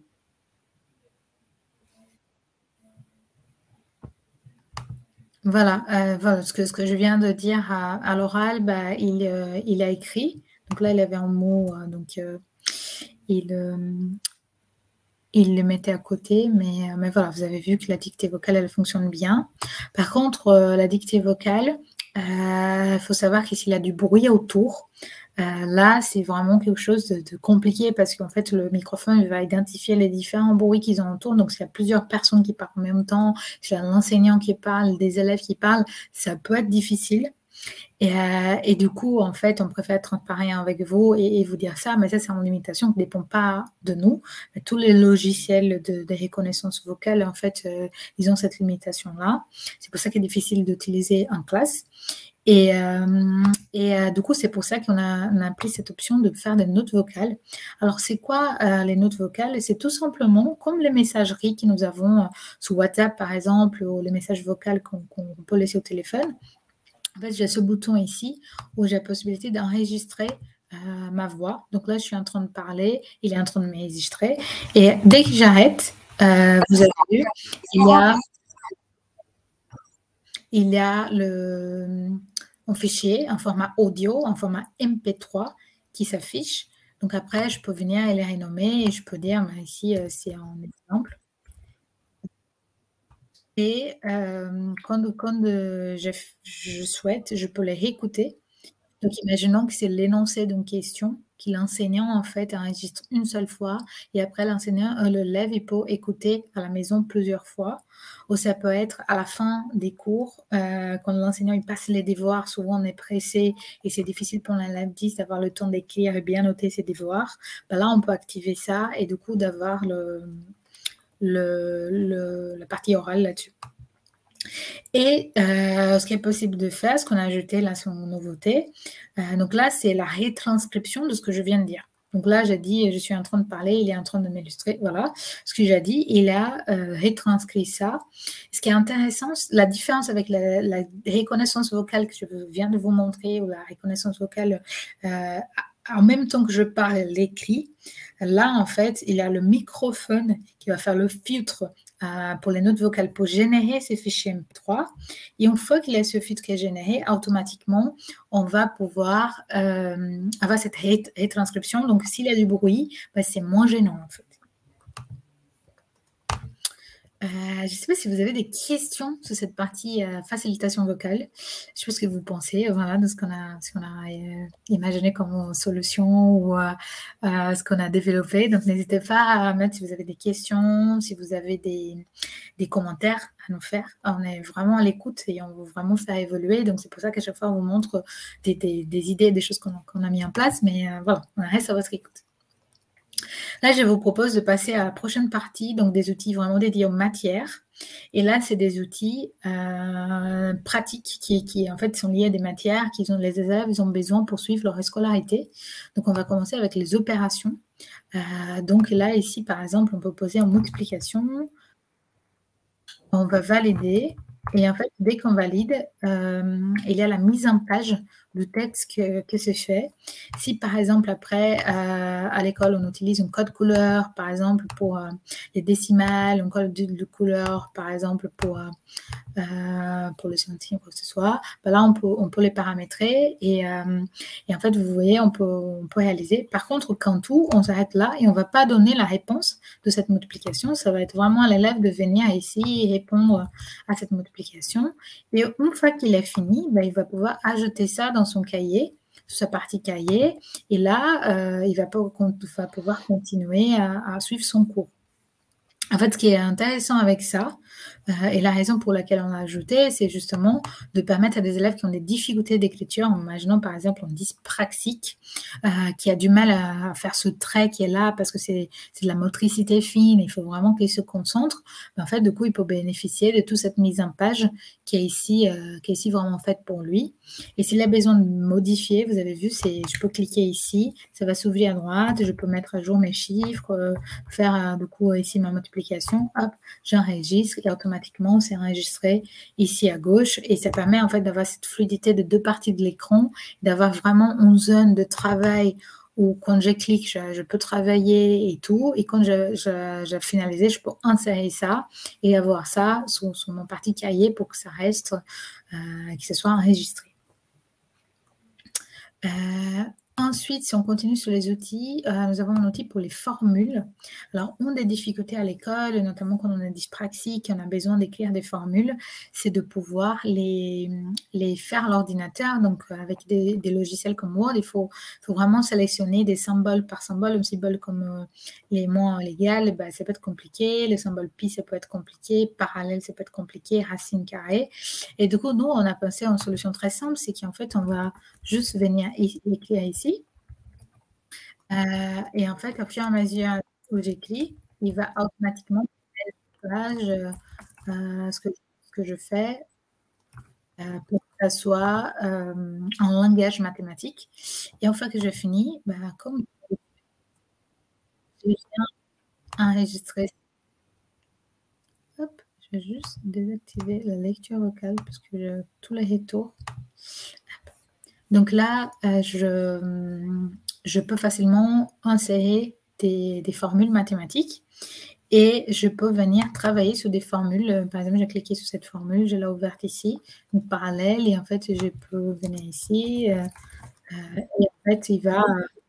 Voilà, euh, voilà ce, que, ce que je viens de dire à, à l'oral, bah, il, euh, il a écrit. Donc là, il avait un mot, euh, donc euh, il, euh, il le mettait à côté. Mais, mais voilà, vous avez vu que la dictée vocale, elle fonctionne bien. Par contre, euh, la dictée vocale, il euh, faut savoir qu'il y a du bruit autour. Euh, là, c'est vraiment quelque chose de, de compliqué parce qu'en fait, le microphone va identifier les différents bruits qu'ils ont autour. Donc, s'il y a plusieurs personnes qui parlent en même temps, s'il y a l'enseignant qui parle, des élèves qui parlent, ça peut être difficile. Et, euh, et du coup, en fait, on préfère être transparent avec vous et, et vous dire ça, mais ça, c'est une limitation qui ne dépend pas de nous. Mais tous les logiciels de, de reconnaissance vocale, en fait, euh, ils ont cette limitation-là. C'est pour ça qu'il est difficile d'utiliser en classe. Et, euh, et euh, du coup, c'est pour ça qu'on a, on a pris cette option de faire des notes vocales. Alors, c'est quoi euh, les notes vocales? C'est tout simplement comme les messageries que nous avons euh, sous WhatsApp, par exemple, ou les messages vocaux qu'on qu'on peut laisser au téléphone. En fait, j'ai ce bouton ici où j'ai la possibilité d'enregistrer euh, ma voix. Donc là, je suis en train de parler, il est en train de m'enregistrer. Et dès que j'arrête, euh, vous avez vu, il y a, il y a le, un fichier en format audio, en format M P trois qui s'affiche. Donc après, je peux venir et les renommer et je peux dire, bah, ici, euh, c'est un exemple. Et euh, quand, quand euh, je, je souhaite, je peux les réécouter. Donc, imaginons que c'est l'énoncé d'une question que l'enseignant, en fait, enregistre une seule fois et après, l'enseignant, euh, l'élève, il peut écouter à la maison plusieurs fois. Ou ça peut être à la fin des cours, euh, quand l'enseignant, il passe les devoirs, souvent on est pressé et c'est difficile pour l'élève dix d'avoir le temps d'écrire et bien noter ses devoirs. Ben là, on peut activer ça et du coup, d'avoir le, le, le, la partie orale là-dessus. Et euh, ce qui est possible de faire, ce qu'on a ajouté là sur une nouveauté, euh, donc là, c'est la retranscription de ce que je viens de dire. Donc là, j'ai dit, je suis en train de parler, il est en train de m'illustrer, voilà, ce que j'ai dit, il a euh, retranscrit ça. Ce qui est intéressant, la différence avec la, la reconnaissance vocale que je viens de vous montrer, ou la reconnaissance vocale euh, en même temps que je parle l'écrit, là, en fait, il y a le microphone qui va faire le filtre euh, pour les notes vocales pour générer ces fichiers M P trois. Et une fois qu'il y a ce filtre qui est généré, automatiquement, on va pouvoir euh, avoir cette retranscription. Donc, s'il y a du bruit, bah, c'est moins gênant, en fait. Euh, je ne sais pas si vous avez des questions sur cette partie euh, facilitation vocale. Je sais pas ce que vous pensez voilà, de ce qu'on a, ce qu'on a euh, imaginé comme solution ou euh, euh, ce qu'on a développé. Donc, n'hésitez pas à mettre si vous avez des questions, si vous avez des, des commentaires à nous faire. On est vraiment à l'écoute et on veut vraiment faire évoluer. Donc, c'est pour ça qu'à chaque fois, on vous montre des, des, des idées, des choses qu'on qu'on a mis en place. Mais euh, voilà, on reste à votre écoute. Là, je vous propose de passer à la prochaine partie, donc des outils vraiment dédiés aux matières. Et là, c'est des outils euh, pratiques qui, qui, en fait, sont liés à des matières qu'ils ont, les élèves ils ont besoin pour suivre leur scolarité. Donc, on va commencer avec les opérations. Euh, donc là, ici, par exemple, on peut poser en multiplication. On va valider. Et en fait, dès qu'on valide, euh, il y a la mise en page du texte que, que c'est fait. Si, par exemple, après, euh, à l'école, on utilise un code couleur, par exemple, pour euh, les décimales, un code de, de couleur, par exemple, pour, euh, pour le scientifique, quoi que ce soit, ben là, on peut, on peut les paramétrer et, euh, et en fait, vous voyez, on peut, on peut réaliser. Par contre, quand tout, on s'arrête là et on ne va pas donner la réponse de cette multiplication. Ça va être vraiment à l'élève de venir ici et répondre à cette multiplication. Et une fois qu'il est fini, ben, il va pouvoir ajouter ça dans son cahier, sa partie cahier, et là, euh, il va, pas, va pouvoir continuer à, à suivre son cours. En fait, ce qui est intéressant avec ça, euh, et la raison pour laquelle on l'a ajouté, c'est justement de permettre à des élèves qui ont des difficultés d'écriture, en imaginant par exemple un dyspraxique, euh, qui a du mal à, à faire ce trait qui est là parce que c'est de la motricité fine, il faut vraiment qu'il se concentre. Mais en fait, du coup, il peut bénéficier de toute cette mise en page qui est ici, euh, qui est ici vraiment faite pour lui. Et s'il a besoin de modifier, vous avez vu, je peux cliquer ici, ça va s'ouvrir à droite, je peux mettre à jour mes chiffres, euh, faire euh, du coup ici ma multiplication, hop, j'enregistre et automatiquement c'est enregistré ici à gauche et ça permet en fait d'avoir cette fluidité de deux parties de l'écran, d'avoir vraiment une zone de travail où quand je clique, je, je peux travailler et tout, et quand j'ai finalisé, je peux insérer ça et avoir ça sur, sur mon partie cahier pour que ça reste, euh, que ce soit enregistré. Euh, ensuite, si on continue sur les outils, euh, nous avons un outil pour les formules. Alors, une des difficultés à l'école, notamment quand on est dyspraxique, on a besoin d'écrire des formules, c'est de pouvoir les, les faire à l'ordinateur. Donc, avec des, des logiciels comme Word, il faut, faut vraiment sélectionner des symboles par symbole. Un symbole comme euh, les mots légaux, ben, ça peut être compliqué. Le symbole pi, ça peut être compliqué. Parallèle, ça peut être compliqué. Racine carrée. Et du coup, nous, on a pensé à une solution très simple, c'est qu'en fait, on va juste venir écrire ici. Euh, et en fait, au fur et à mesure où j'écris, il va automatiquement mettre en page euh, ce, que, ce que je fais euh, pour ça soit euh, en langage mathématique. Et une fois que j'ai fini, bah, comme je viens enregistrer, hop, je vais juste désactiver la lecture vocale parce que j'ai tous les retours. Donc là, euh, je, je peux facilement insérer des, des formules mathématiques et je peux venir travailler sur des formules. Par exemple, j'ai cliqué sur cette formule, je l'ai ouverte ici, donc parallèle, et en fait, je peux venir ici, euh, euh, et en fait, il va,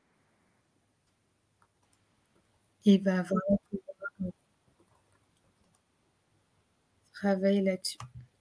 il va vraiment travailler là-dessus.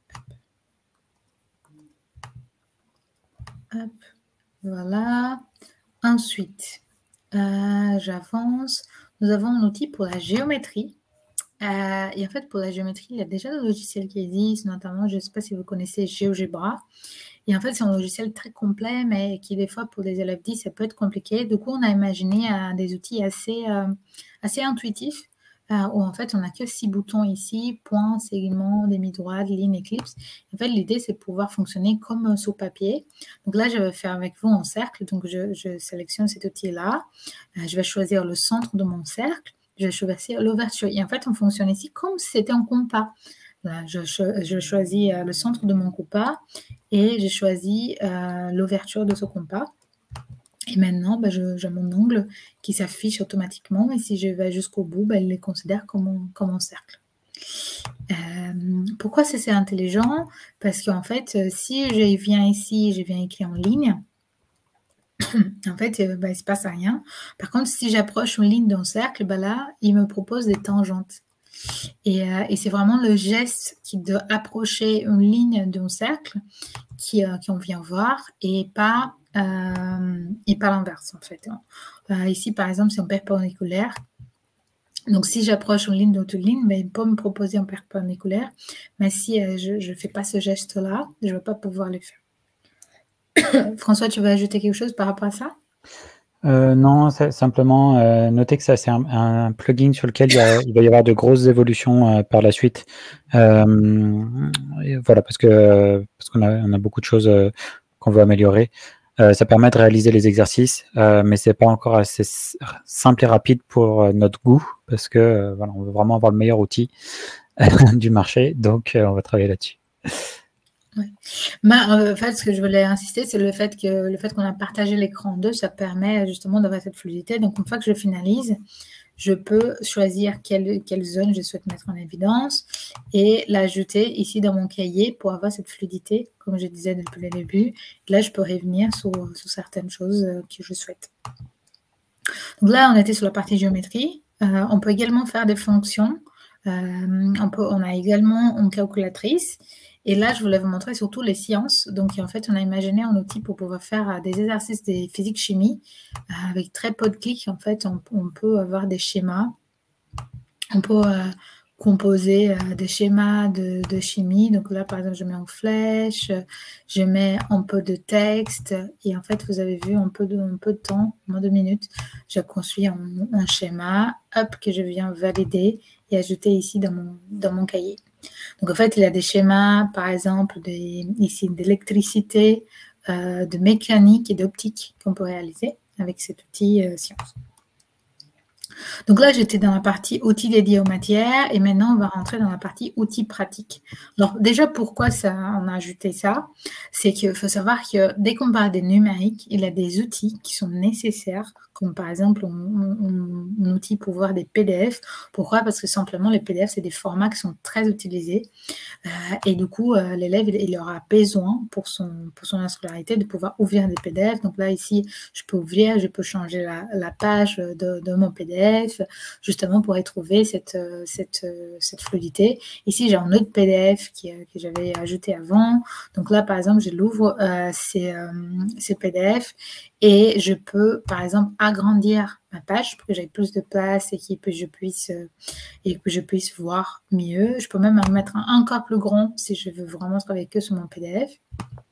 Hop, voilà. Ensuite, euh, j'avance. Nous avons un outil pour la géométrie. Euh, et en fait, pour la géométrie, il y a déjà des logiciels qui existent, notamment, je ne sais pas si vous connaissez GeoGebra. Et en fait, c'est un logiciel très complet, mais qui, des fois, pour des élèves dix, ça peut être compliqué. Du coup, on a imaginé euh, des outils assez, euh, assez intuitifs, euh, où en fait, on n'a que six boutons ici, point, segment, demi-droite, ligne, ellipse. En fait, l'idée, c'est de pouvoir fonctionner comme sur papier. Donc là, je vais faire avec vous en cercle. Donc, je, je sélectionne cet outil-là. Euh, je vais choisir le centre de mon cercle. Je vais choisir l'ouverture. Et en fait, on fonctionne ici comme si c'était un compas. Là, je, je choisis le centre de mon compas et j'ai choisi euh, l'ouverture de ce compas. Et maintenant, bah, j'ai mon ongle qui s'affiche automatiquement. Et si je vais jusqu'au bout, bah, il les considère comme un, comme un cercle. Euh, pourquoi c'est intelligent? Parce qu'en fait, si je viens ici, je viens écrire en ligne, en fait, bah, il ne se passe rien. Par contre, si j'approche une ligne d'un cercle, bah, là, il me propose des tangentes. Et, euh, et c'est vraiment le geste qui doit approcher une ligne d'un cercle qui, euh, qui on vient voir et pas, euh, et pas l'inverse, en fait. Euh, ici, par exemple, c'est un perpendiculaire. Donc, si j'approche une ligne d'autre ligne, ben, il peut me proposer un perpendiculaire. Mais si euh, je ne fais pas ce geste-là, je ne vais pas pouvoir le faire. François, tu veux ajouter quelque chose par rapport à ça? euh, Non, simplement euh, noter que ça c'est un, un plugin sur lequel il, y a, il va y avoir de grosses évolutions euh, par la suite. Euh, voilà, parce que parce qu'on a, on a beaucoup de choses euh, qu'on veut améliorer. Euh, ça permet de réaliser les exercices, euh, mais c'est pas encore assez simple et rapide pour euh, notre goût, parce que euh, voilà, on veut vraiment avoir le meilleur outil du marché, donc euh, on va travailler là-dessus. Ouais. Bah, euh, en fait, ce que je voulais insister, c'est le fait que le fait qu'on a partagé l'écran en deux, ça permet justement d'avoir cette fluidité. Donc, une fois que je finalise, je peux choisir quelle, quelle zone je souhaite mettre en évidence et l'ajouter ici dans mon cahier pour avoir cette fluidité, comme je disais depuis le début. Là, je peux revenir sur, sur certaines choses que je souhaite. Donc là, on était sur la partie géométrie. Euh, on peut également faire des fonctions. Euh, on, peut, on a également une calculatrice. Et là, je voulais vous montrer surtout les sciences. Donc, en fait, on a imaginé un outil pour pouvoir faire des exercices de physique-chimie. Euh, avec très peu de clics, en fait, on, on peut avoir des schémas. On peut euh, composer euh, des schémas de, de chimie. Donc là, par exemple, je mets en flèche, je mets un peu de texte. Et en fait, vous avez vu, un peu de, un peu de temps, moins de minutes, j'ai construit un, un schéma, hop, que je viens valider et ajouter ici dans mon, dans mon cahier. Donc, en fait, il y a des schémas, par exemple, des, ici d'électricité, euh, de mécanique et d'optique qu'on peut réaliser avec cet outil euh, science. Donc là, j'étais dans la partie outils dédiés aux matières et maintenant, on va rentrer dans la partie outils pratiques. Alors déjà, pourquoi ça, on a ajouté ça? C'est qu'il faut savoir que dès qu'on parle des numériques, il y a des outils qui sont nécessaires, comme par exemple un outil pour voir des P D F. Pourquoi? Parce que simplement, les P D F, c'est des formats qui sont très utilisés. Euh, et du coup, euh, l'élève, il, il aura besoin pour son, pour son scolarité de pouvoir ouvrir des P D F. Donc là, ici, je peux ouvrir, je peux changer la, la page de, de mon P D F, justement pour retrouver cette, cette, cette fluidité. Ici, j'ai un autre P D F qui, que j'avais ajouté avant. Donc là, par exemple, je l'ouvre, euh, ces, euh, ces P D F, et je peux, par exemple, agrandir ma page pour que j'aie plus de place et que je puisse, euh, et que je puisse voir mieux. Je peux même en mettre un encore plus grand si je veux vraiment travailler que sur mon P D F.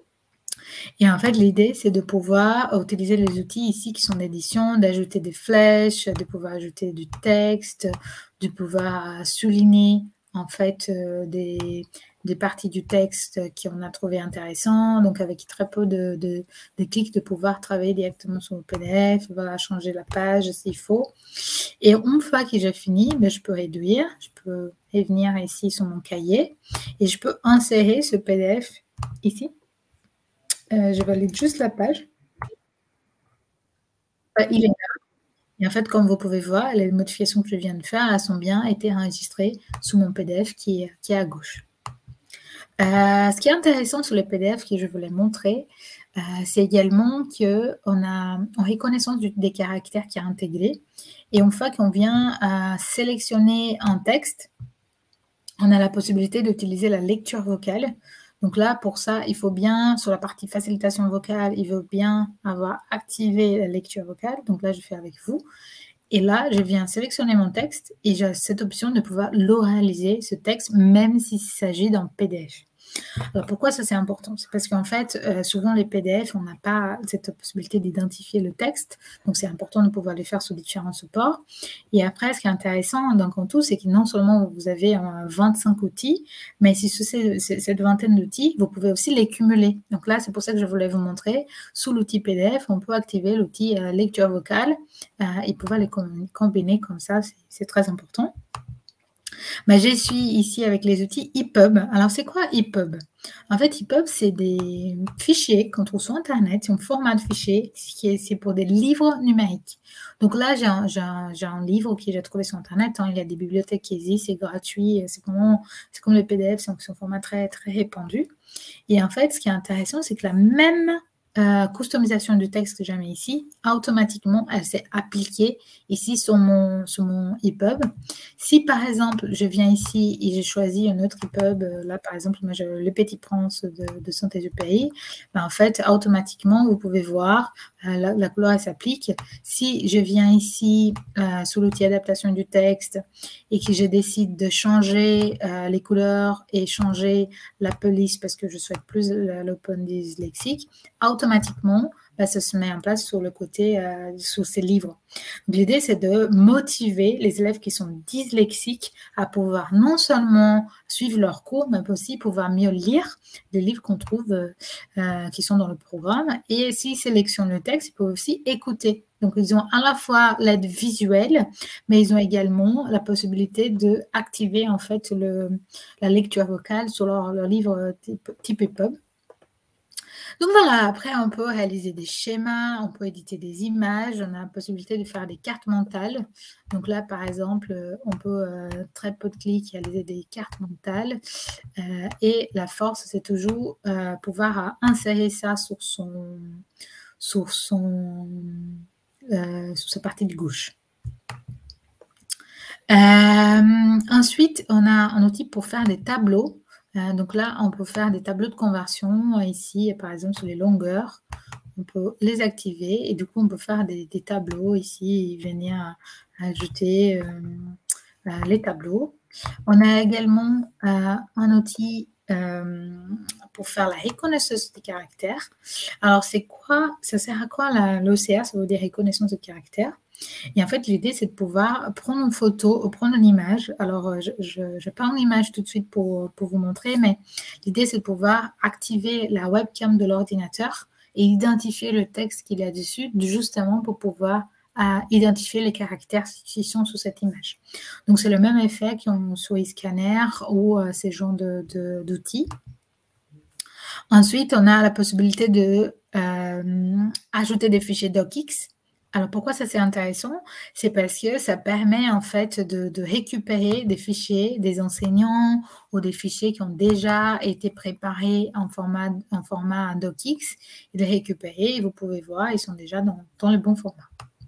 Et en fait, l'idée, c'est de pouvoir utiliser les outils ici qui sont d'édition, d'ajouter des flèches, de pouvoir ajouter du texte, de pouvoir souligner en fait euh, des, des parties du texte qu'on a trouvé intéressant, donc avec très peu de, de, de clics, de pouvoir travailler directement sur le P D F, voilà, changer la page s'il faut. Et une fois que j'ai fini, ben, je peux réduire, je peux venir ici sur mon cahier et je peux insérer ce P D F ici. Euh, je valide juste la page. Euh, il est là. Et en fait, comme vous pouvez voir, les modifications que je viens de faire, elles sont bien été enregistrées sous mon P D F qui est, qui est à gauche. Euh, ce qui est intéressant sur le P D F que je voulais montrer, euh, c'est également qu'on a en reconnaissance du, des caractères qui est intégré. Et une fois qu'on vient à sélectionner un texte, on a la possibilité d'utiliser la lecture vocale. Donc là, pour ça, il faut bien, sur la partie facilitation vocale, il faut bien avoir activé la lecture vocale. Donc là, je fais avec vous. Et là, je viens sélectionner mon texte et j'ai cette option de pouvoir l'oraliser, ce texte, même s'il s'agit d'un P D F. Alors, pourquoi ça, c'est important? C'est parce qu'en fait, euh, souvent, les P D F, on n'a pas cette possibilité d'identifier le texte. Donc, c'est important de pouvoir les faire sur différents supports. Et après, ce qui est intéressant dans Contour, c'est que non seulement vous avez euh, vingt-cinq outils, mais si c'est cette vingtaine d'outils, vous pouvez aussi les cumuler. Donc là, c'est pour ça que je voulais vous montrer. Sous l'outil P D F, on peut activer l'outil euh, lecture vocale euh, et pouvoir les combiner comme ça. C'est très important. Ben, je suis ici avec les outils E P U B. Alors, c'est quoi E P U B? En fait, E P U B, c'est des fichiers qu'on trouve sur Internet. C'est un format de fichier qui est, c'est pour des livres numériques. Donc là, j'ai un, un, un livre que j'ai trouvé sur Internet. Hein. Il y a des bibliothèques qui existent, c'est gratuit. C'est comme, comme le P D F, c'est un format très, très répandu. Et en fait, ce qui est intéressant, c'est que la même Euh, customisation du texte que j'ai mis ici, automatiquement, elle s'est appliquée ici sur mon, sur mon E P U B. Si, par exemple, je viens ici et j'ai choisi un autre E P U B, là, par exemple, moi, j'ai Le Petit Prince de, de Saint-Exupéry, ben, en fait, automatiquement, vous pouvez voir, euh, la, la couleur, elle s'applique. Si je viens ici, euh, sous l'outil adaptation du texte, et que je décide de changer euh, les couleurs et changer la police parce que je souhaite plus l'open dyslexique, automatiquement, bah, ça se met en place sur le côté, euh, sur ces livres. L'idée, c'est de motiver les élèves qui sont dyslexiques à pouvoir non seulement suivre leurs cours, mais aussi pouvoir mieux lire des livres qu'on trouve euh, qui sont dans le programme. Et s'ils sélectionnent le texte, ils peuvent aussi écouter. Donc, ils ont à la fois l'aide visuelle, mais ils ont également la possibilité d'activer en fait le, la lecture vocale sur leur, leur livre type, type E P U B. Donc voilà, après on peut réaliser des schémas, on peut éditer des images, on a la possibilité de faire des cartes mentales. Donc là, par exemple, on peut, euh, très peu de clics, réaliser des cartes mentales. Euh, et la force, c'est toujours euh, pouvoir insérer ça sur son, sur son, euh, sur sa partie de gauche. Euh, ensuite, on a un outil pour faire des tableaux. Euh, donc là, on peut faire des tableaux de conversion. Ici, par exemple, sur les longueurs, on peut les activer. Et du coup, on peut faire des, des tableaux ici et venir ajouter euh, euh, les tableaux. On a également euh, un outil euh, pour faire la reconnaissance des caractères. Alors, c'est quoi? Ça sert à quoi l'O C R? Ça veut dire reconnaissance de caractères. Et en fait, l'idée, c'est de pouvoir prendre une photo ou prendre une image. Alors, je ne pas une image tout de suite pour, pour vous montrer, mais l'idée, c'est de pouvoir activer la webcam de l'ordinateur et identifier le texte qu'il y a dessus, justement pour pouvoir euh, identifier les caractères qui sont sous cette image. Donc, c'est le même effet qu'on sur e-scanner ou euh, ces genres d'outils. De, Ensuite, on a la possibilité de euh, ajouter des fichiers docx. Alors, pourquoi ça c'est intéressant? C'est parce que ça permet en fait de, de récupérer des fichiers des enseignants ou des fichiers qui ont déjà été préparés en format, en format docx et de les récupérer. Et vous pouvez voir, ils sont déjà dans, dans le bon format.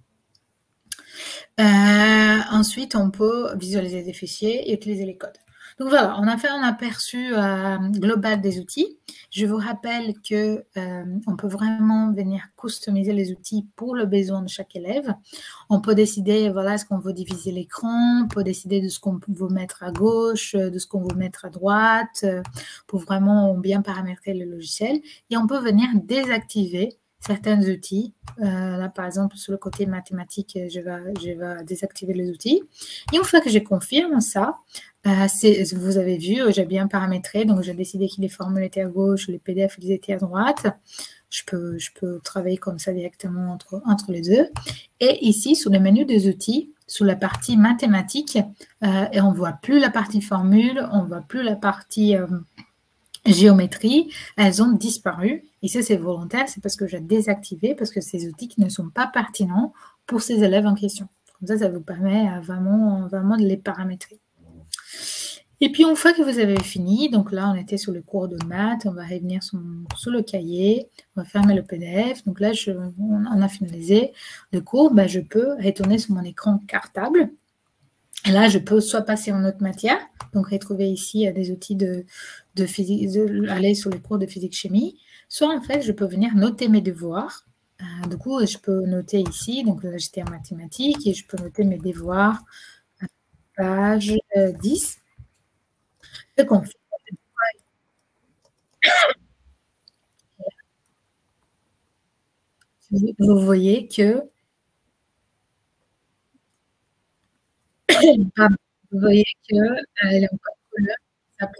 Euh, ensuite, on peut visualiser des fichiers et utiliser les codes. Donc voilà, on a fait un aperçu euh, global des outils. Je vous rappelle que euh, on peut vraiment venir customiser les outils pour le besoin de chaque élève. On peut décider, voilà, est-ce qu'on veut diviser l'écran, on peut décider de ce qu'on veut mettre à gauche, de ce qu'on veut mettre à droite, euh, pour vraiment bien paramétrer le logiciel. Et on peut venir désactiver certains outils. Euh, là, par exemple, sur le côté mathématique, je vais, je vais désactiver les outils. Et une fois que je confirme ça, Euh, vous avez vu, j'ai bien paramétré, donc j'ai décidé que les formules étaient à gauche, les P D F ils étaient à droite. Je peux, je peux travailler comme ça directement entre, entre les deux. Et ici, sous le menu des outils, sous la partie mathématiques, euh, et on ne voit plus la partie formule, on ne voit plus la partie euh, géométrie, elles ont disparu. Et ça, c'est volontaire, c'est parce que j'ai désactivé, parce que ces outils qui ne sont pas pertinents pour ces élèves en question. Comme ça, ça vous permet euh, vraiment, vraiment de les paramétrer. Et puis, une fois que vous avez fini, donc là, on était sur le cours de maths, on va revenir sur, sur le cahier, on va fermer le P D F. Donc là, je, on a finalisé le cours, ben, je peux retourner sur mon écran cartable. Et là, je peux soit passer en autre matière, donc retrouver ici des outils de, de physique, de, aller sur les cours de physique-chimie, soit en fait, je peux venir noter mes devoirs. Euh, du coup, je peux noter ici, donc là, j'étais en mathématiques, et je peux noter mes devoirs à page euh, dix. Je confirme. Vous voyez que vous voyez que euh, les couleurs s'appliquent.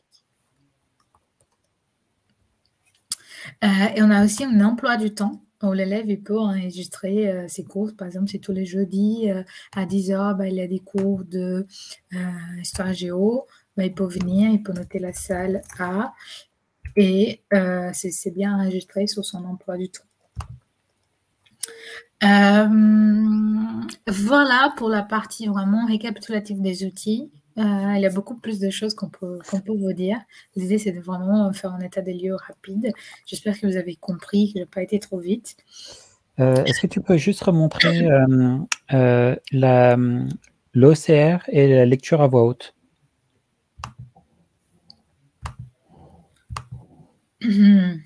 Euh, et on a aussi un emploi du temps où l'élève peut enregistrer euh, ses cours. Par exemple, c'est tous les jeudis euh, à dix heures, ben, il y a des cours de euh, histoire géo. Ben, il peut venir, il peut noter la salle A et euh, c'est bien enregistré sur son emploi du temps. Euh, voilà pour la partie vraiment récapitulative des outils. Euh, il y a beaucoup plus de choses qu'on peut, qu'on peut vous dire. L'idée, c'est de vraiment faire un état des lieux rapide. J'espère que vous avez compris, que je n'ai pas été trop vite. Euh, Est-ce que tu peux juste remontrer euh, euh, l'O C R et la lecture à voix haute? Mmh.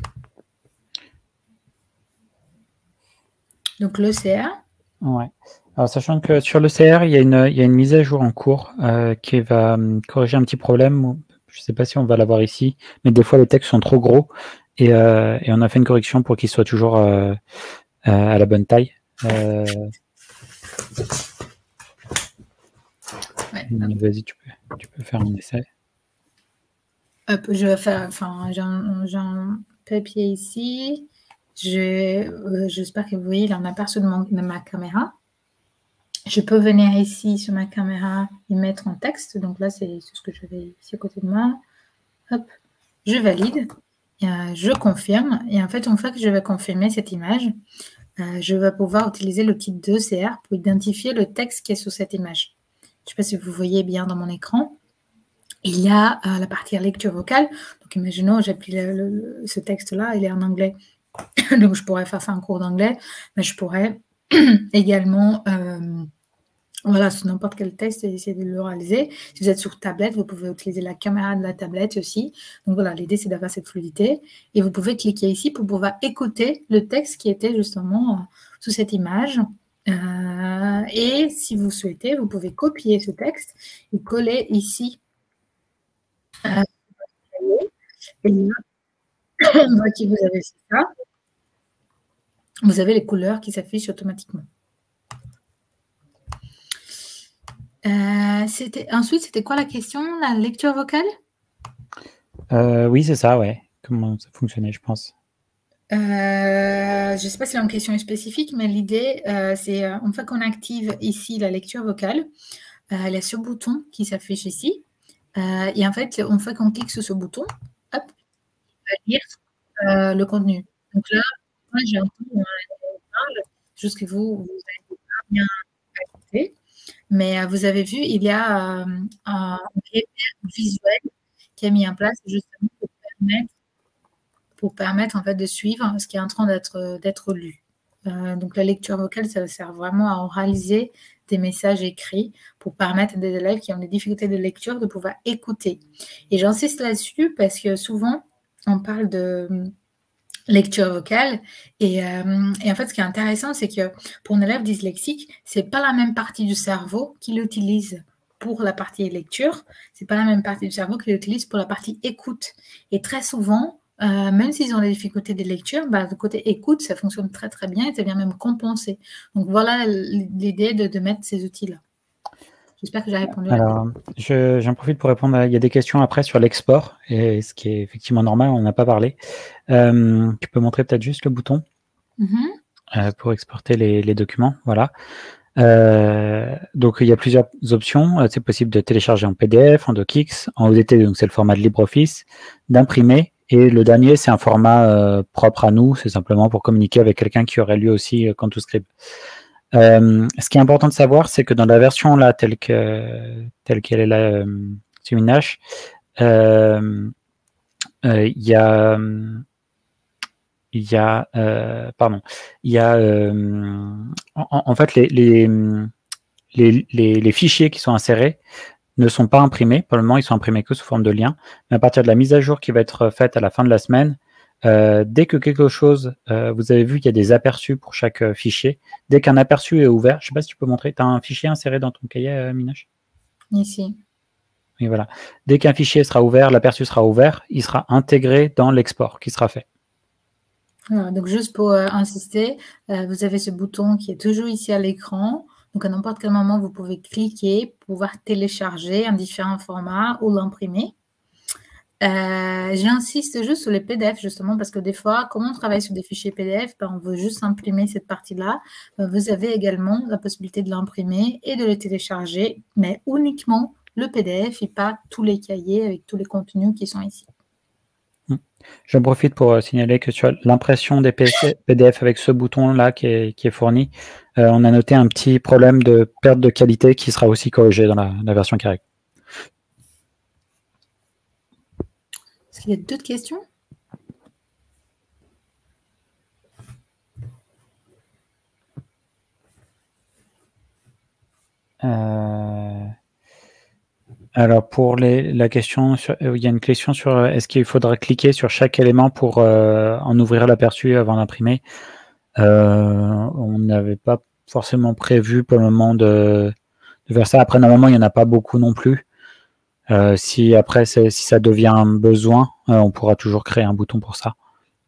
Donc l'O C R. Ouais. Alors, sachant que sur l'O C R, il y a une, il y a une mise à jour en cours euh, qui va um, corriger un petit problème. Je ne sais pas si on va l'avoir ici, mais des fois les textes sont trop gros et, euh, et on a fait une correction pour qu'ils soient toujours euh, euh, à la bonne taille. Euh... Ouais, vas-y, tu peux, tu peux faire un essai. Hop, je vais faire, enfin, j'ai un, un papier ici. J'espère euh, que vous voyez, il en aperçu de, mon, de ma caméra. Je peux venir ici sur ma caméra et mettre en texte. Donc là, c'est ce que j'avais ici à côté de moi. Hop, je valide. Et, euh, je confirme. Et en fait, une fois que je vais confirmer cette image, euh, je vais pouvoir utiliser l'outil d'O C R pour identifier le texte qui est sur cette image. Je ne sais pas si vous voyez bien dans mon écran. Il y a euh, la partie lecture vocale. Donc, imaginons, j'appuie ce texte-là, il est en anglais. Donc, je pourrais faire ça en cours d'anglais, mais je pourrais également, euh, voilà, sur n'importe quel texte, essayer de le réaliser. Si vous êtes sur tablette, vous pouvez utiliser la caméra de la tablette aussi. Donc, voilà, l'idée, c'est d'avoir cette fluidité. Et vous pouvez cliquer ici pour pouvoir écouter le texte qui était justement euh, sous cette image. Euh, et si vous souhaitez, vous pouvez copier ce texte et coller ici. Euh, et là, on voit que vous avez ça. Vous avez les couleurs qui s'affichent automatiquement. Euh, ensuite, c'était quoi la question? La lecture vocale? euh, Oui, c'est ça, ouais. Comment ça fonctionnait, je pense. Euh, je ne sais pas si la question est spécifique, mais l'idée, euh, c'est euh, une fois qu'on active ici la lecture vocale, euh, il y a ce bouton qui s'affiche ici. Euh, et en fait, une fois qu'on clique sur ce bouton, hop, on va lire euh, le contenu. Donc là, moi, j'ai un peu juste que vous, vous n'avez pas bien écouté. Mais euh, vous avez vu, il y a euh, un visuel qui est mis en place justement pour permettre, pour permettre en fait de suivre ce qui est en train d'être d'être lu. Euh, donc la lecture vocale, ça sert vraiment à oraliser des messages écrits pour permettre à des élèves qui ont des difficultés de lecture de pouvoir écouter. Et j'insiste là-dessus parce que souvent, on parle de lecture vocale. Et, euh, et en fait, ce qui est intéressant, c'est que pour un élève dyslexique, c'est pas la même partie du cerveau qu'il utilise pour la partie lecture, c'est pas la même partie du cerveau qu'il utilise pour la partie écoute. Et très souvent, euh, même s'ils ont des difficultés de lecture, bah, le côté écoute, ça fonctionne très très bien et ça vient même compenser. Donc voilà l'idée de, de mettre ces outils-là. J'espère que j'ai répondu à la Alors, je- j'en profite pour répondre. À, il y a des questions après sur l'export, et ce qui est effectivement normal, on n'en a pas parlé. Euh, tu peux montrer peut-être juste le bouton Mhm. euh, pour exporter les, les documents. Voilà. Euh, donc, il y a plusieurs options. Euh, C'est possible de télécharger en P D F, en DocX, en O D T, donc c'est le format de LibreOffice, d'imprimer. Et le dernier, c'est un format euh, propre à nous. C'est simplement pour communiquer avec quelqu'un qui aurait lu aussi euh, Quantuscript. Euh, ce qui est important de savoir, c'est que dans la version là, telle que telle qu'elle est là, euh, sur Minache, euh, euh, il y a il y a euh, pardon, il y a euh, en, en fait les, les, les, les, les fichiers qui sont insérés ne sont pas imprimés. Pour le moment, ils sont imprimés que sous forme de lien. Mais à partir de la mise à jour qui va être faite à la fin de la semaine, euh, dès que quelque chose, euh, vous avez vu qu'il y a des aperçus pour chaque euh, fichier. Dès qu'un aperçu est ouvert, je ne sais pas si tu peux montrer, tu as un fichier inséré dans ton cahier, euh, Minache? Ici. Oui, voilà. Dès qu'un fichier sera ouvert, l'aperçu sera ouvert, il sera intégré dans l'export qui sera fait. Voilà, donc juste pour euh, insister, euh, vous avez ce bouton qui est toujours ici à l'écran. Donc à n'importe quel moment, vous pouvez cliquer pour pouvoir télécharger en différents formats ou l'imprimer. Euh, J'insiste juste sur les P D F justement parce que des fois, comme on travaille sur des fichiers P D F, ben, on veut juste imprimer cette partie-là. Ben, vous avez également la possibilité de l'imprimer et de le télécharger, mais uniquement le P D F et pas tous les cahiers avec tous les contenus qui sont ici. J'en profite pour euh, signaler que sur l'impression des P D F avec ce bouton-là qui est, qui est fourni, euh, on a noté un petit problème de perte de qualité qui sera aussi corrigé dans la, la version qui arrive. Est-ce qu'il y a d'autres questions? Euh... Alors pour les, la question, sur, euh, il y a une question sur euh, est-ce qu'il faudra cliquer sur chaque élément pour euh, en ouvrir l'aperçu avant d'imprimer. Euh, on n'avait pas forcément prévu pour le moment de, de faire ça. Après, normalement, il n'y en a pas beaucoup non plus. Euh, si après, si ça devient un besoin, euh, on pourra toujours créer un bouton pour ça.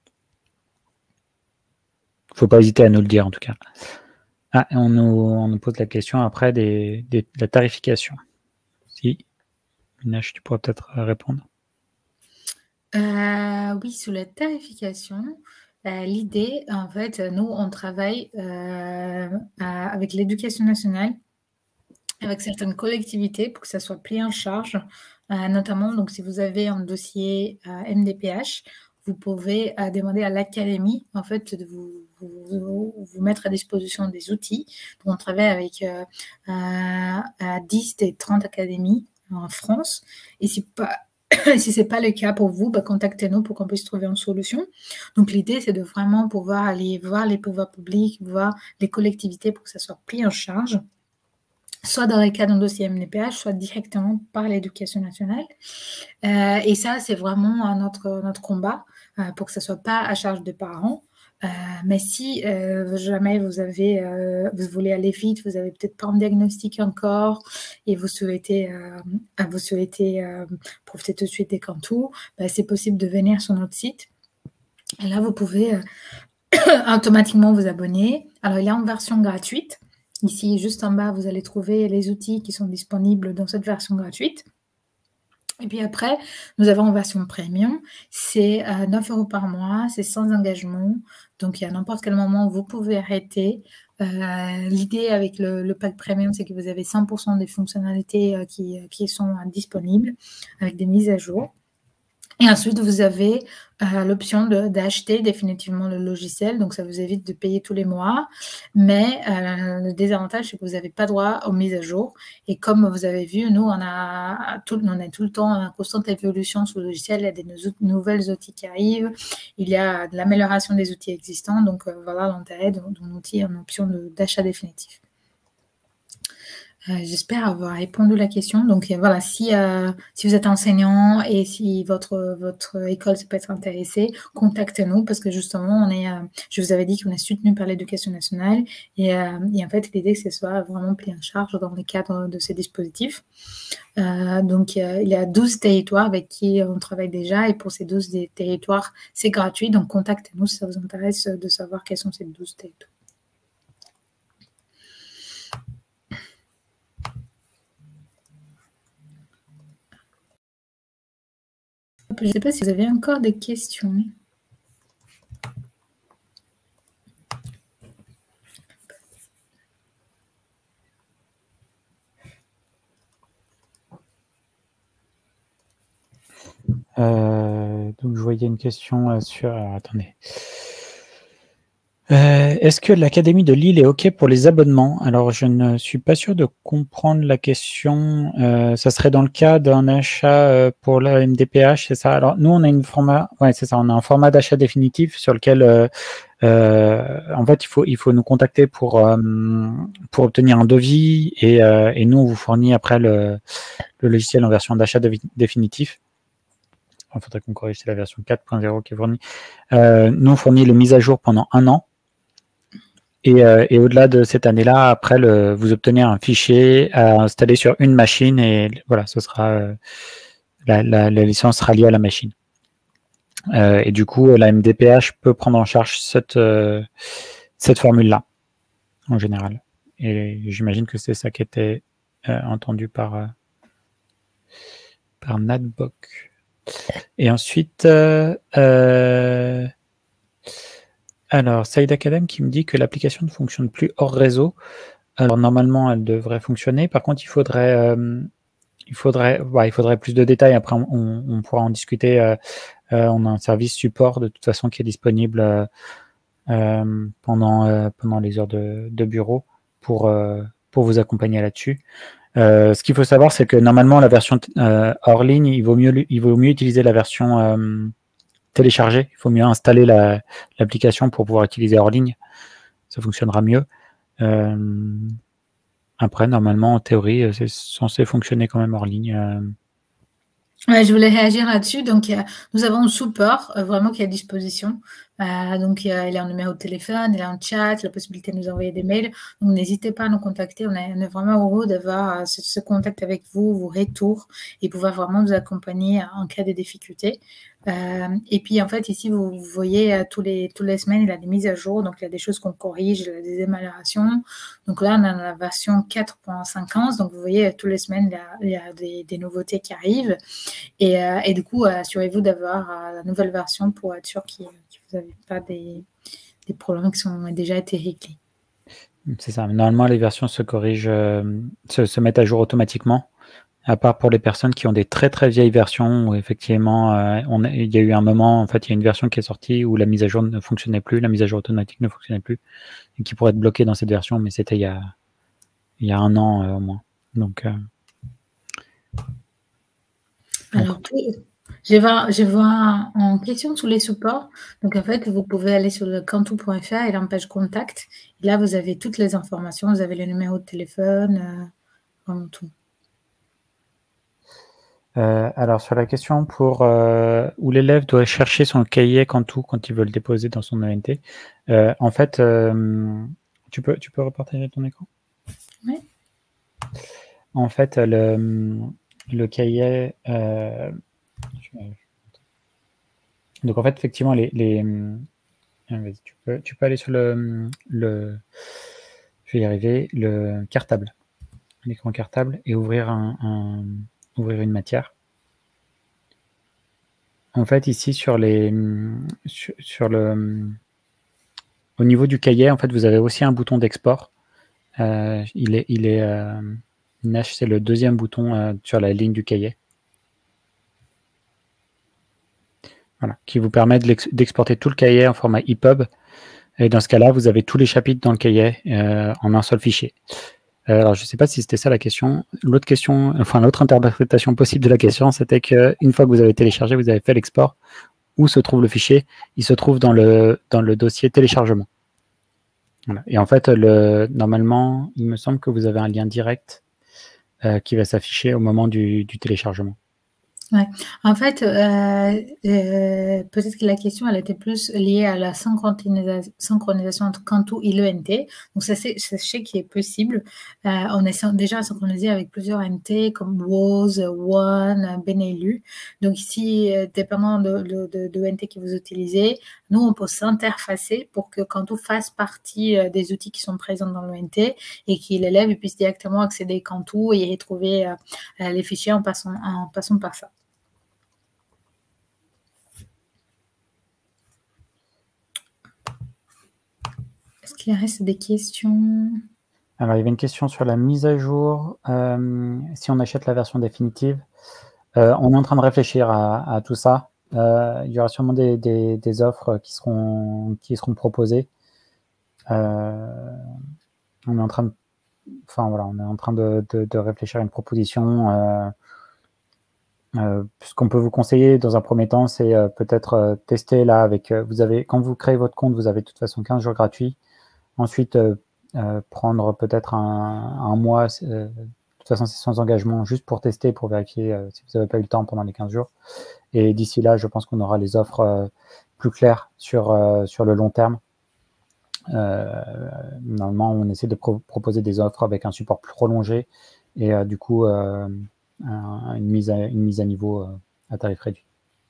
Il ne faut pas hésiter à nous le dire en tout cas. Ah, on nous, on nous pose la question après des, des, de la tarification. Si, Minache, tu pourras peut-être répondre. Euh, oui, sur la tarification, euh, l'idée, en fait, nous, on travaille euh, à- avec l'éducation nationale, avec certaines collectivités pour que ça soit pris en charge, euh, notamment, donc, si vous avez un dossier euh, M D P H, vous pouvez euh, demander à l'académie, en fait, de vous, vous, vous mettre à disposition des outils. Donc, on travaille avec euh, euh, dix des trente académies en France, et si pas si ce n'est pas le cas pour vous, bah, contactez-nous pour qu'on puisse trouver une solution. Donc, l'idée, c'est de vraiment pouvoir aller voir les pouvoirs publics, voir les collectivités pour que ça soit pris en charge, soit dans le cadre d'un dossier M D P H, soit directement par l'éducation nationale. Euh, et ça, c'est vraiment notre, notre combat euh, pour que ça ne soit pas à charge des parents. Euh, mais si euh, jamais vous avez, euh, vous voulez aller vite, vous avez peut-être pas un diagnostic encore et vous souhaitez, euh, vous souhaitez euh, profiter tout de suite des Quantou, ben, c'est possible de venir sur notre site. Et là, vous pouvez euh, automatiquement vous abonner. Alors, il y a une version gratuite. Ici, juste en bas, vous allez trouver les outils qui sont disponibles dans cette version gratuite. Et puis après, nous avons une version premium, c'est euh, neuf euros par mois, c'est sans engagement, donc à n'importe quel moment, vous pouvez arrêter. Euh, L'idée avec le, le pack premium, c'est que vous avez cent pour cent des fonctionnalités euh, qui, qui sont euh, disponibles avec des mises à jour. Et ensuite, vous avez euh, l'option d'acheter définitivement le logiciel. Donc, ça vous évite de payer tous les mois. Mais euh, le désavantage, c'est que vous n'avez pas droit aux mises à jour. Et comme vous avez vu, nous, on a tout, on a tout le temps une constante évolution sur le logiciel. Il y a des nouvelles outils qui arrivent. Il y a de l'amélioration des outils existants. Donc, euh, voilà l'intérêt de, de l'outil en option d'achat définitif. Euh, J'espère avoir répondu à la question. Donc euh, voilà, si, euh, si vous êtes enseignant et si votre, votre école peut être intéressée, contactez-nous parce que justement, on est, euh, je vous avais dit qu'on est soutenu par l'éducation nationale et, euh, et en fait, l'idée c'est que ce soit vraiment pris en charge dans le cadre de ces dispositifs. Euh, donc, euh, il y a douze territoires avec qui on travaille déjà et pour ces douze territoires, c'est gratuit. Donc, contactez-nous si ça vous intéresse de savoir quels sont ces douze territoires. Je ne sais pas si vous avez encore des questions. Euh, donc, je voyais une question sur... Alors, attendez. Euh, Est-ce que l'Académie de Lille est OK pour les abonnements? Alors, je ne suis pas sûr de comprendre la question. Euh, ça serait dans le cas d'un achat euh, pour la M D P H, c'est ça? Alors, nous, on a une format... Ouais, c'est ça. On a un format d'achat définitif sur lequel... Euh, Euh, en fait, il faut, il faut nous contacter pour, euh, pour obtenir un devis et, euh, et nous, on vous fournit après le, le logiciel en version d'achat définitif. Il faudrait qu'on corrige, c'est la version quatre point zéro qui est fournie. Euh, nous, on fournit les mises à jour pendant un an. Et, euh, et au-delà de cette année-là, après, le, vous obtenez un fichier à installer sur une machine et voilà, ce sera, euh, la, la, la licence sera liée à la machine. Euh, et du coup, la M D P H peut prendre en charge cette, euh, cette formule-là, en général. Et j'imagine que c'est ça qui était euh, entendu par, euh, par Nadbok. Et ensuite, euh, euh, alors, Saïd Academ qui me dit que l'application ne fonctionne plus hors réseau. Alors, normalement, elle devrait fonctionner. Par contre, il faudrait... Euh, il faudrait, bah, il faudrait plus de détails. Après, on, on pourra en discuter. Euh, euh, on a un service support de toute façon qui est disponible euh, euh, pendant, euh, pendant les heures de, de bureau pour, euh, pour vous accompagner là-dessus. Euh, ce qu'il faut savoir, c'est que normalement, la version euh, hors ligne, il vaut mieux, il vaut mieux utiliser la version euh, téléchargée. Il faut mieux installer l'application pour pouvoir utiliser hors ligne. Ça fonctionnera mieux. Euh, après, normalement, en théorie, c'est censé fonctionner quand même hors ligne. Euh, Ouais, je voulais réagir là-dessus. Donc, euh, nous avons un support euh, vraiment qui est à disposition. Euh, donc, euh, il y a un numéro de téléphone, il y a un chat, la possibilité de nous envoyer des mails. Donc, n'hésitez pas à nous contacter. On est, on est vraiment heureux d'avoir euh, ce, ce contact avec vous, vos retours, et pouvoir vraiment vous accompagner en cas de difficulté. Euh, et puis, en fait, ici, vous, vous voyez, euh, tous les, toutes les semaines, il y a des mises à jour. Donc, il y a des choses qu'on corrige, il y a des améliorations. Donc là, on a la version quatre point cinquante. Donc, vous voyez, toutes les semaines, il y a, il y a des, des nouveautés qui arrivent. Et, euh, et du coup, assurez-vous d'avoir euh, la nouvelle version pour être sûr que vous n'avez pas des, des problèmes qui ont déjà été réglés. C'est ça. Normalement, les versions se corrigent, euh, se, se mettent à jour automatiquement, à part pour les personnes qui ont des très très vieilles versions où effectivement, euh, on a, il y a eu un moment, en fait, il y a une version qui est sortie où la mise à jour ne fonctionnait plus, la mise à jour automatique ne fonctionnait plus, et qui pourrait être bloquée dans cette version, mais c'était il y a, il y a un an euh, au moins. Donc, euh, Alors, tout, je vois, je vois en question tous les supports. Donc, en fait, vous pouvez aller sur le cantou point F R et la page contact. Et là, vous avez toutes les informations. Vous avez le numéro de téléphone, euh, vraiment tout. Euh, alors, sur la question pour euh, où l'élève doit chercher son cahier Cantou quand il veut le déposer dans son E N T, euh, en fait, euh, tu peux, tu peux repartager ton écran? Oui. En fait, le, le cahier... Euh, donc, en fait, effectivement, les... les tu, peux, tu peux aller sur le, le... Je vais y arriver, le cartable. L'écran cartable et ouvrir, un, un, ouvrir une matière. En fait, ici, sur les, sur, sur le, au niveau du cahier, en fait, vous avez aussi un bouton d'export. Euh, il est, il est, euh, Nash, c'est le deuxième bouton euh, sur la ligne du cahier. Voilà, qui vous permet d'exporter tout le cahier en format E P U B. Et dans ce cas-là, vous avez tous les chapitres dans le cahier euh, en un seul fichier. Alors, je ne sais pas si c'était ça la question. L'autre question, enfin l'autre interprétation possible de la question, c'était qu'une fois que vous avez téléchargé, vous avez fait l'export, où se trouve le fichier? Il se trouve dans le, dans le dossier téléchargement. Voilà. Et en fait, le, normalement, il me semble que vous avez un lien direct euh, qui va s'afficher au moment du, du téléchargement. Ouais. En fait, euh, euh, peut-être que la question, elle était plus liée à la synchronisa synchronisation entre Cantou et l'E N T. Donc, ça, c'est, sachez qu'il est possible. Euh, on est déjà synchronisé avec plusieurs N T comme Woz, One, Benelu. Donc, ici, euh, dépendant de, de, de, de N T que vous utilisez, nous, on peut s'interfacer pour que Cantou fasse partie euh, des outils qui sont présents dans l'E N T et que l'élève puisse directement accéder à Cantou et retrouver euh, les fichiers en passant, en passant par ça. Est-ce qu'il reste des questions? Alors, il y avait une question sur la mise à jour. Euh, si on achète la version définitive, euh, on est en train de réfléchir à, à tout ça. Euh, il y aura sûrement des, des, des offres qui seront, qui seront proposées. Euh, on est en train de, enfin voilà, on est en train de, de, de réfléchir à une proposition. Euh, euh, ce qu'on peut vous conseiller dans un premier temps, c'est euh, peut-être euh, tester là avec. Euh, vous avez, quand vous créez votre compte, vous avez de toute façon quinze jours gratuits. Ensuite, euh, euh, prendre peut-être un, un mois. Euh, de toute façon, c'est sans engagement, juste pour tester, pour vérifier euh, si vous n'avez pas eu le temps pendant les quinze jours. Et d'ici là, je pense qu'on aura les offres euh, plus claires sur, euh, sur le long terme. Euh, normalement, on essaie de pro proposer des offres avec un support plus prolongé et euh, du coup, euh, un, une, mise à, une mise à niveau euh, à tarif réduit.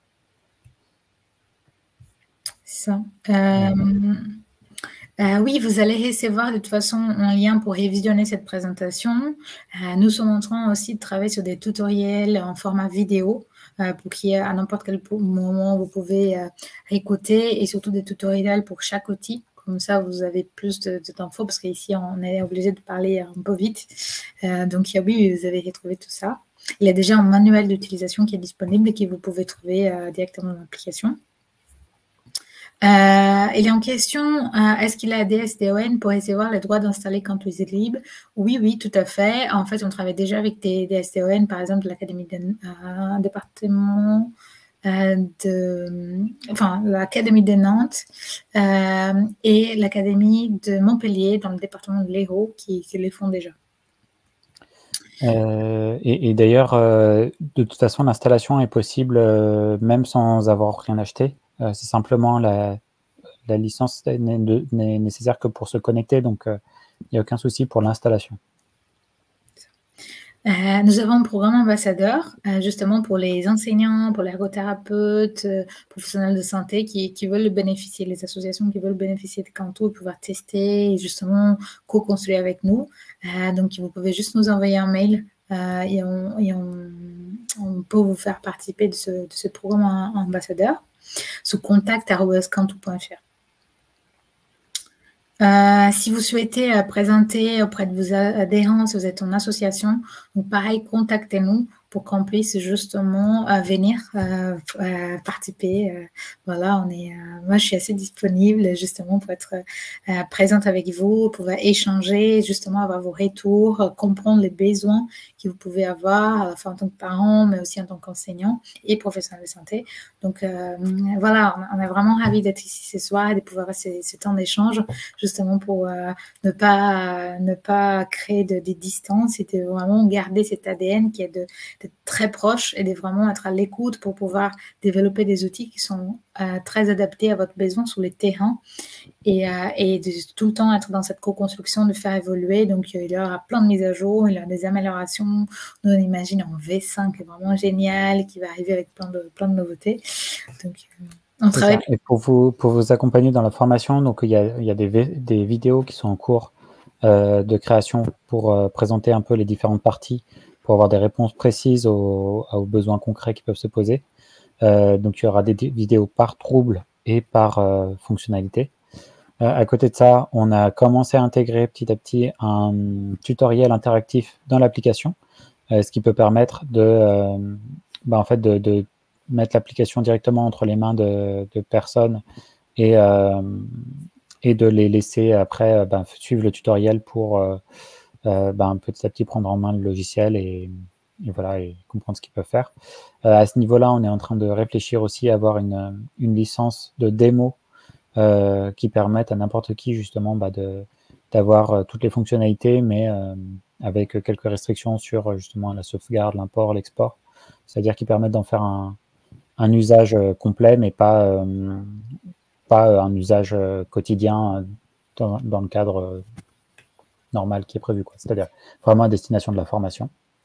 Ça. Euh, euh, oui, vous allez recevoir de toute façon un lien pour révisionner cette présentation. Euh, nous sommes en train aussi de travailler sur des tutoriels en format vidéo euh, pour qu'il y ait à n'importe quel moment vous pouvez euh, écouter et surtout des tutoriels pour chaque outil. Comme ça, vous avez plus d'infos parce qu'ici, on est obligé de parler un peu vite. Euh, donc, oui, vous avez retrouvé tout ça. Il y a déjà un manuel d'utilisation qui est disponible et que vous pouvez trouver euh, directement dans l'application. Euh, il est en question, euh, est-ce qu'il a des S D O N pour recevoir le droit d'installer CantWizard Libre? Oui, oui, tout à fait. En fait, on travaille déjà avec des, des S D O N, par exemple, l'Académie de euh, département euh, de, enfin, l'Académie de Nantes euh, et l'Académie de Montpellier dans le département de l'Hérault qui, qui les font déjà. Euh, et, et d'ailleurs, euh, de toute façon, l'installation est possible euh, même sans avoir rien acheté. Euh, c'est simplement la, la licence n'est nécessaire que pour se connecter, donc il euh, n'y a aucun souci pour l'installation. Euh, nous avons un programme ambassadeur, euh, justement pour les enseignants, pour les ergothérapeutes, euh, professionnels de santé qui, qui veulent bénéficier, les associations qui veulent bénéficier de Canto et pouvoir tester et justement co-construire avec nous. Euh, donc, vous pouvez juste nous envoyer un mail euh, et, on, et on, on peut vous faire participer de ce, de ce programme ambassadeur sous contact arobase canto point F R. Euh, si vous souhaitez euh, présenter auprès de vos adhérents, si vous êtes en association, donc pareil, contactez-nous pour qu'on puisse justement euh, venir euh, euh, participer. Euh, voilà, on est, euh, moi je suis assez disponible justement pour être euh, présente avec vous, pour échanger, justement avoir vos retours, euh, comprendre les besoins que vous pouvez avoir, euh, enfin, en tant que parent, mais aussi en tant qu'enseignant et professionnel de santé. Donc euh, voilà, on, on est vraiment ravis d'être ici ce soir et de pouvoir avoir ce, ce temps d'échange, justement pour euh, ne pas euh, ne pas créer de, des distances et de vraiment garder cet A D N qui est de d'être très proche et de vraiment être à l'écoute pour pouvoir développer des outils qui sont euh, très adaptés à votre besoin sur les terrains et, euh, et de tout le temps être dans cette co-construction, de faire évoluer. Donc, euh, il y aura plein de mises à jour, il y aura des améliorations. Nous, on imagine en V cinq, vraiment génial, qui va arriver avec plein de, plein de nouveautés. Donc, euh, on travaille. Et pour vous, pour vous accompagner dans la formation, donc il y a, il y a des, des vidéos qui sont en cours euh, de création pour euh, présenter un peu les différentes parties, pour avoir des réponses précises aux, aux besoins concrets qui peuvent se poser. Euh, donc, il y aura des vidéos par trouble et par euh, fonctionnalité. Euh, à côté de ça, on a commencé à intégrer petit à petit un tutoriel interactif dans l'application, euh, ce qui peut permettre de, euh, bah, en fait, de, de mettre l'application directement entre les mains de, de personnes et, euh, et de les laisser après bah, suivre le tutoriel pour euh, euh, bah, petit à petit prendre en main le logiciel et, et, voilà, et comprendre ce qu'ils peuvent faire. Euh, à ce niveau-là, on est en train de réfléchir aussi à avoir une, une licence de démo euh, qui permettent à n'importe qui justement bah, d'avoir euh, toutes les fonctionnalités, mais euh, avec quelques restrictions sur justement la sauvegarde, l'import, l'export. C'est-à-dire qui permettent d'en faire un, un usage complet, mais pas, euh, pas un usage quotidien dans, dans le cadre normal qui est prévu. C'est-à-dire vraiment à destination de la formation.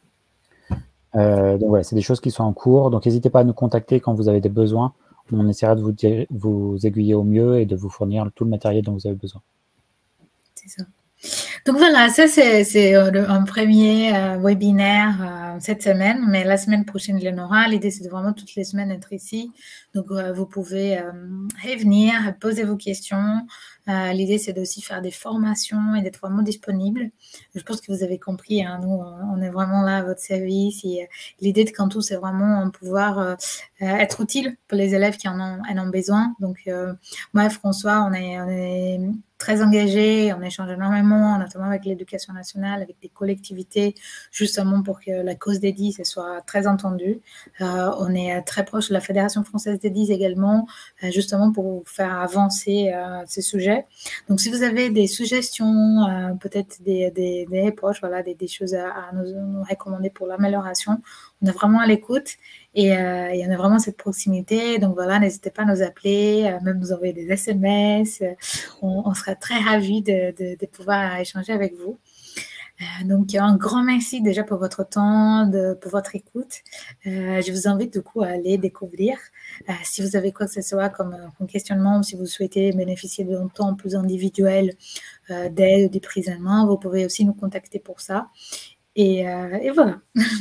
Euh, donc voilà, c'est des choses qui sont en cours. Donc n'hésitez pas à nous contacter quand vous avez des besoins. On essaiera de vous, vous aiguiller au mieux et de vous fournir tout le matériel dont vous avez besoin. C'est ça. Donc voilà, ça c'est c'est, heu, le un premier heu, webinaire, heu, cette semaine, mais la semaine prochaine, il y en aura. L'idée, c'est de vraiment toutes les semaines être ici. Donc heu, vous pouvez, hem, revenir, poser vos questions. Heu, l'idée, c'est d'aussi faire des formations et d'être vraiment disponible. Je pense que vous avez compris, hein, nous, on est vraiment là à votre service et heu, l'idée de Cantu, c'est vraiment pouvoir, heu heu, être utile pour les élèves qui en ont en ont besoin. Donc heu, moi et François, on est on est très engagés, on échange énormément, notamment avec l'éducation nationale, avec des collectivités, justement pour que la cause des dix soit très entendue. Euh, on est très proche de la Fédération française des dix également, euh, justement pour faire avancer euh, ces sujets. Donc, si vous avez des suggestions, euh, peut-être des, des, des reproches, voilà, des, des choses à, à nous, nous recommander pour l'amélioration, on est vraiment à l'écoute. Et euh, il y en a vraiment cette proximité. Donc voilà, n'hésitez pas à nous appeler, euh, même nous envoyer des S M S. On, on sera très ravis de, de, de pouvoir échanger avec vous. Euh, donc, un grand merci déjà pour votre temps, de, pour votre écoute. Euh, je vous invite du coup à aller découvrir. Euh, si vous avez quoi que ce soit comme, comme questionnement, ou si vous souhaitez bénéficier d'un temps plus individuel euh, d'aide ou des prises en main, vous pouvez aussi nous contacter pour ça. Et, euh, et voilà.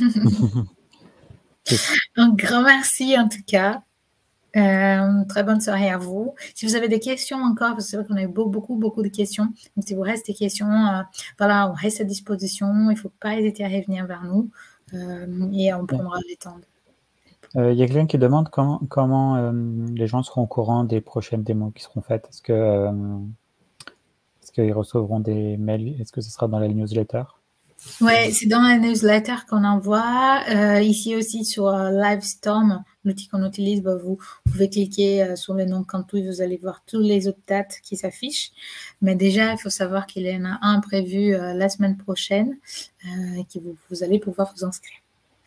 Un grand merci en tout cas. Euh, très bonne soirée à vous. Si vous avez des questions encore, parce que c'est vrai qu'on a eu beaucoup, beaucoup, beaucoup de questions. Donc, si vous restez des questions, euh, voilà, on reste à disposition. Il ne faut pas hésiter à revenir vers nous euh, et on prendra le temps. Il euh, y a quelqu'un qui demande comment, comment euh, les gens seront au courant des prochaines démos qui seront faites. Est-ce que euh, est-ce qu'ils recevront des mails? Est-ce que ce sera dans la newsletter? Oui, c'est dans la newsletter qu'on envoie. Euh, ici aussi sur euh, Livestorm, l'outil qu'on utilise, bah, vous, vous pouvez cliquer euh, sur le nom Cantu et vous allez voir tous les autres dates qui s'affichent. Mais déjà, il faut savoir qu'il y en a un prévu euh, la semaine prochaine euh, et que vous, vous allez pouvoir vous inscrire.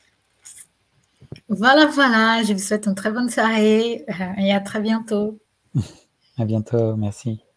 Voilà, voilà. Je vous souhaite une très bonne soirée euh, et à très bientôt. À bientôt. Merci.